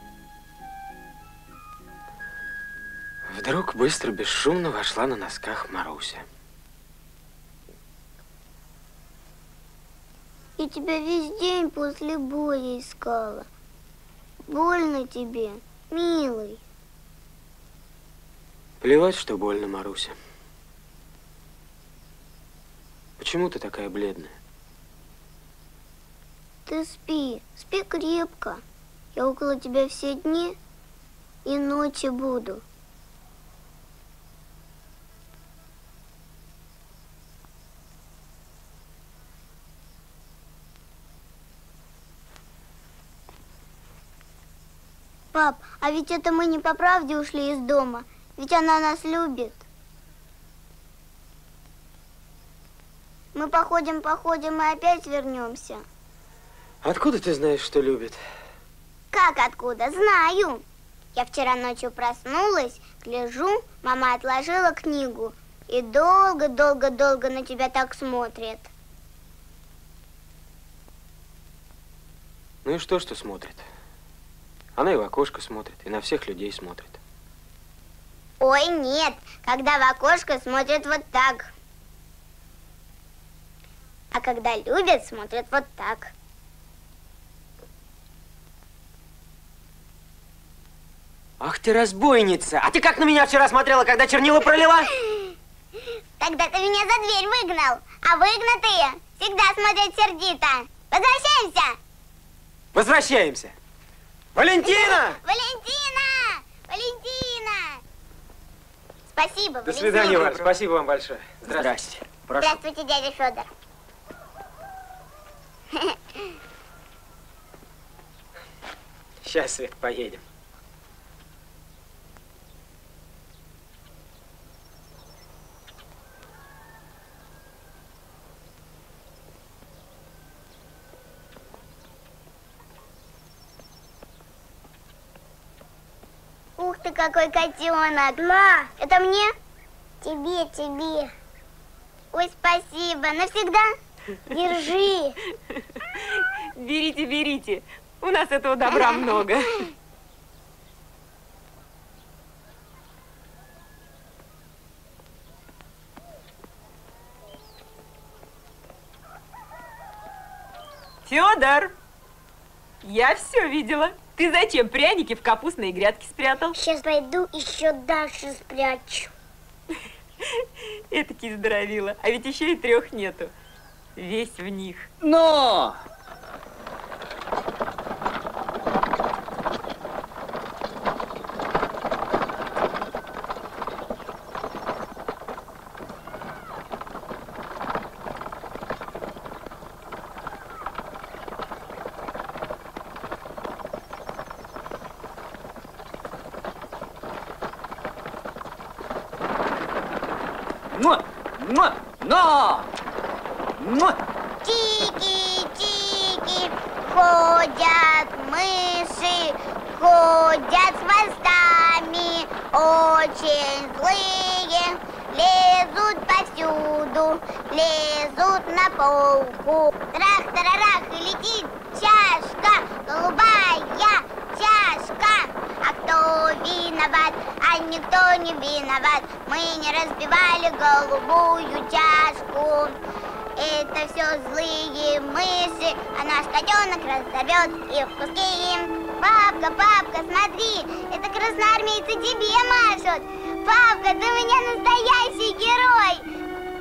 Вдруг быстро, бесшумно вошла на носках Маруся. Я тебя весь день после боя искала. Больно тебе, милый. Плевать, что больно, Маруся. Почему ты такая бледная? Ты спи, спи крепко. Я около тебя все дни и ночи буду. Пап, а ведь это мы не по правде ушли из дома. Ведь она нас любит. Мы походим, походим и опять вернемся. Откуда ты знаешь, что любит? Как откуда? Знаю. Я вчера ночью проснулась, гляжу, мама отложила книгу и долго-долго-долго на тебя так смотрит. Ну и что, что смотрит? Она и в окошко смотрит, и на всех людей смотрит. Ой, нет, когда в окошко смотрят вот так. А когда любят, смотрят вот так. Ах ты разбойница! А ты как на меня вчера смотрела, когда чернила пролила? Тогда ты меня за дверь выгнал, а выгнатые всегда смотрят сердито. Возвращаемся! Возвращаемся! Валентина! Валентина! Валентина! Спасибо, До свидания, Валь. Спасибо вам большое. Здрасте. Прошу. Здравствуйте, дядя Федор. Сейчас, Свет, поедем. Ух ты, какой котенок. Ма, это мне? Тебе, тебе. Ой, спасибо. Навсегда? Держи. Берите, берите. У нас этого добра много. Федор, я все видела. Ты зачем пряники в капустные грядки спрятал? Сейчас пойду еще дальше спрячу. Этакий здоровила. А ведь еще и трех нету. Весь в них. Но! Но! Тики-тики, ходят мыши, ходят с хвостами, очень злые, лезут повсюду, лезут на полку. Трах-тарарах, и летит чашка, голубая чашка. А кто виноват? А никто не виноват. Мы не разбивали голубую чашку. Это все злые мыши, а наш котенок разорвет их в куски. Папка, папка, смотри, это красноармейцы тебе машут. Папка, ты у меня настоящий герой.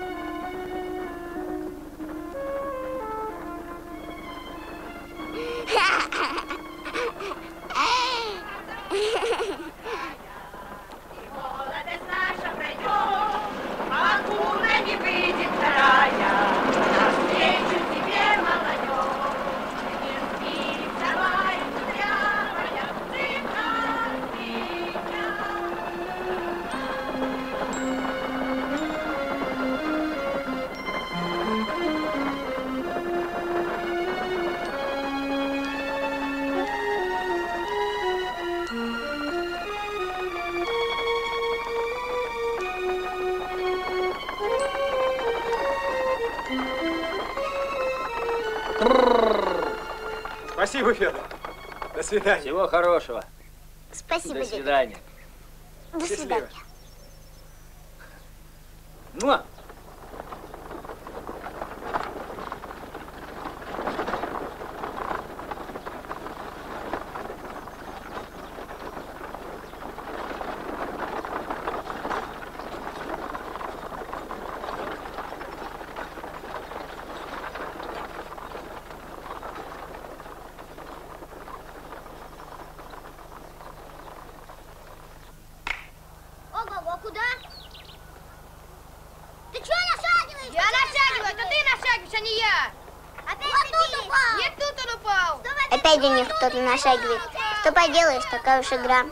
Молодость наша пройдет, покуда не выйдет вторая. Навстречу тебе, молодежь, не спи, вставай, кудрявая, ты как меня. Спасибо, Федор. До свидания. Всего хорошего. Спасибо, До дядя. свидания. До свидания. Ну. Ого-го, куда? Ты чего нашагиваешь? Я нашагиваю, это ты нашагиваешь, а не я. Опять вот тут упал. Нет, тут он упал. Опять денег кто-то нашагивает. Что поделаешь, такая уж игра.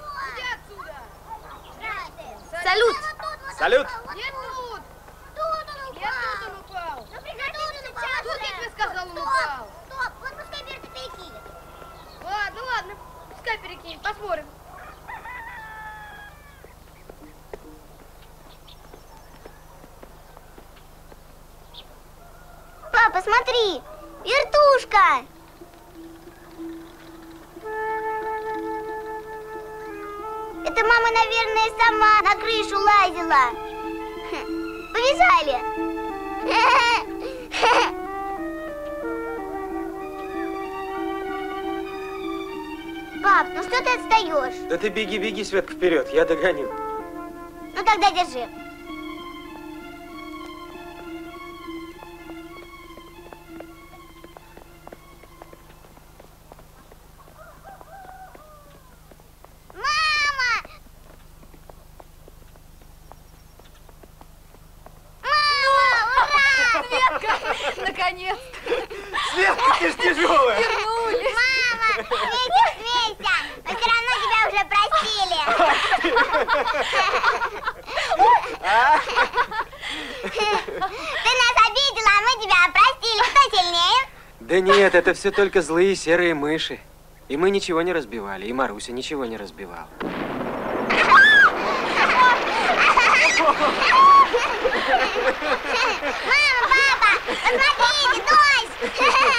Салют! Салют! Нет, тут. Тут он упал. Нет, тут он упал. Ну, приготовься, сейчас. Тут, я тебе сказал, он упал. Стоп, вот пускай Берта перекинет. Ладно, ладно, пускай перекинет, посмотрим. Папа, смотри, вертушка. Это мама, наверное, сама на крышу лазила. Хм, побежали. Пап, ну что ты отстаешь? Да ты беги, беги, Светка, вперед, я догоню. Ну тогда держи. Наконец-то! Светка, ты ж тяжелая! Вернулись! Мама, смейся, смейся! Мы все равно тебя уже простили! Ты нас обидела, а мы тебя простили. Кто сильнее? Да нет, это все только злые серые мыши. И мы ничего не разбивали, и Маруся ничего не разбивала. Мама, папа, посмотрите, дождь!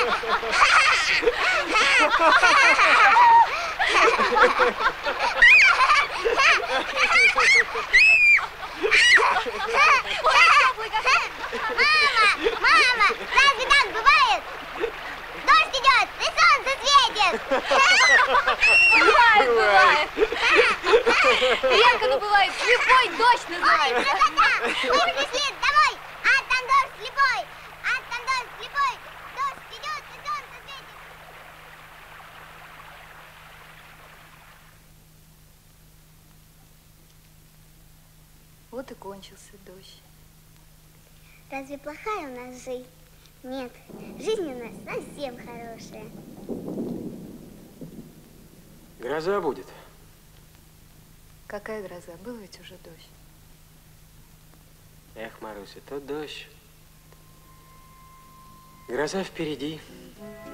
Мама, мама, разве так бывает? Дождь идет, и солнце светит! Бывает, бывает! Редко, но бывает. Слепой дождь называется. Ой, красота! Мы пришли домой! А там дождь слепой! А там дождь слепой! Дождь идет, и солнце светит! Вот и кончился дождь. Разве плохая у нас жизнь? Нет, жизнь у нас совсем хорошая. Гроза будет. Какая гроза? Был ведь уже дождь. Эх, Маруся, то дождь. Гроза впереди.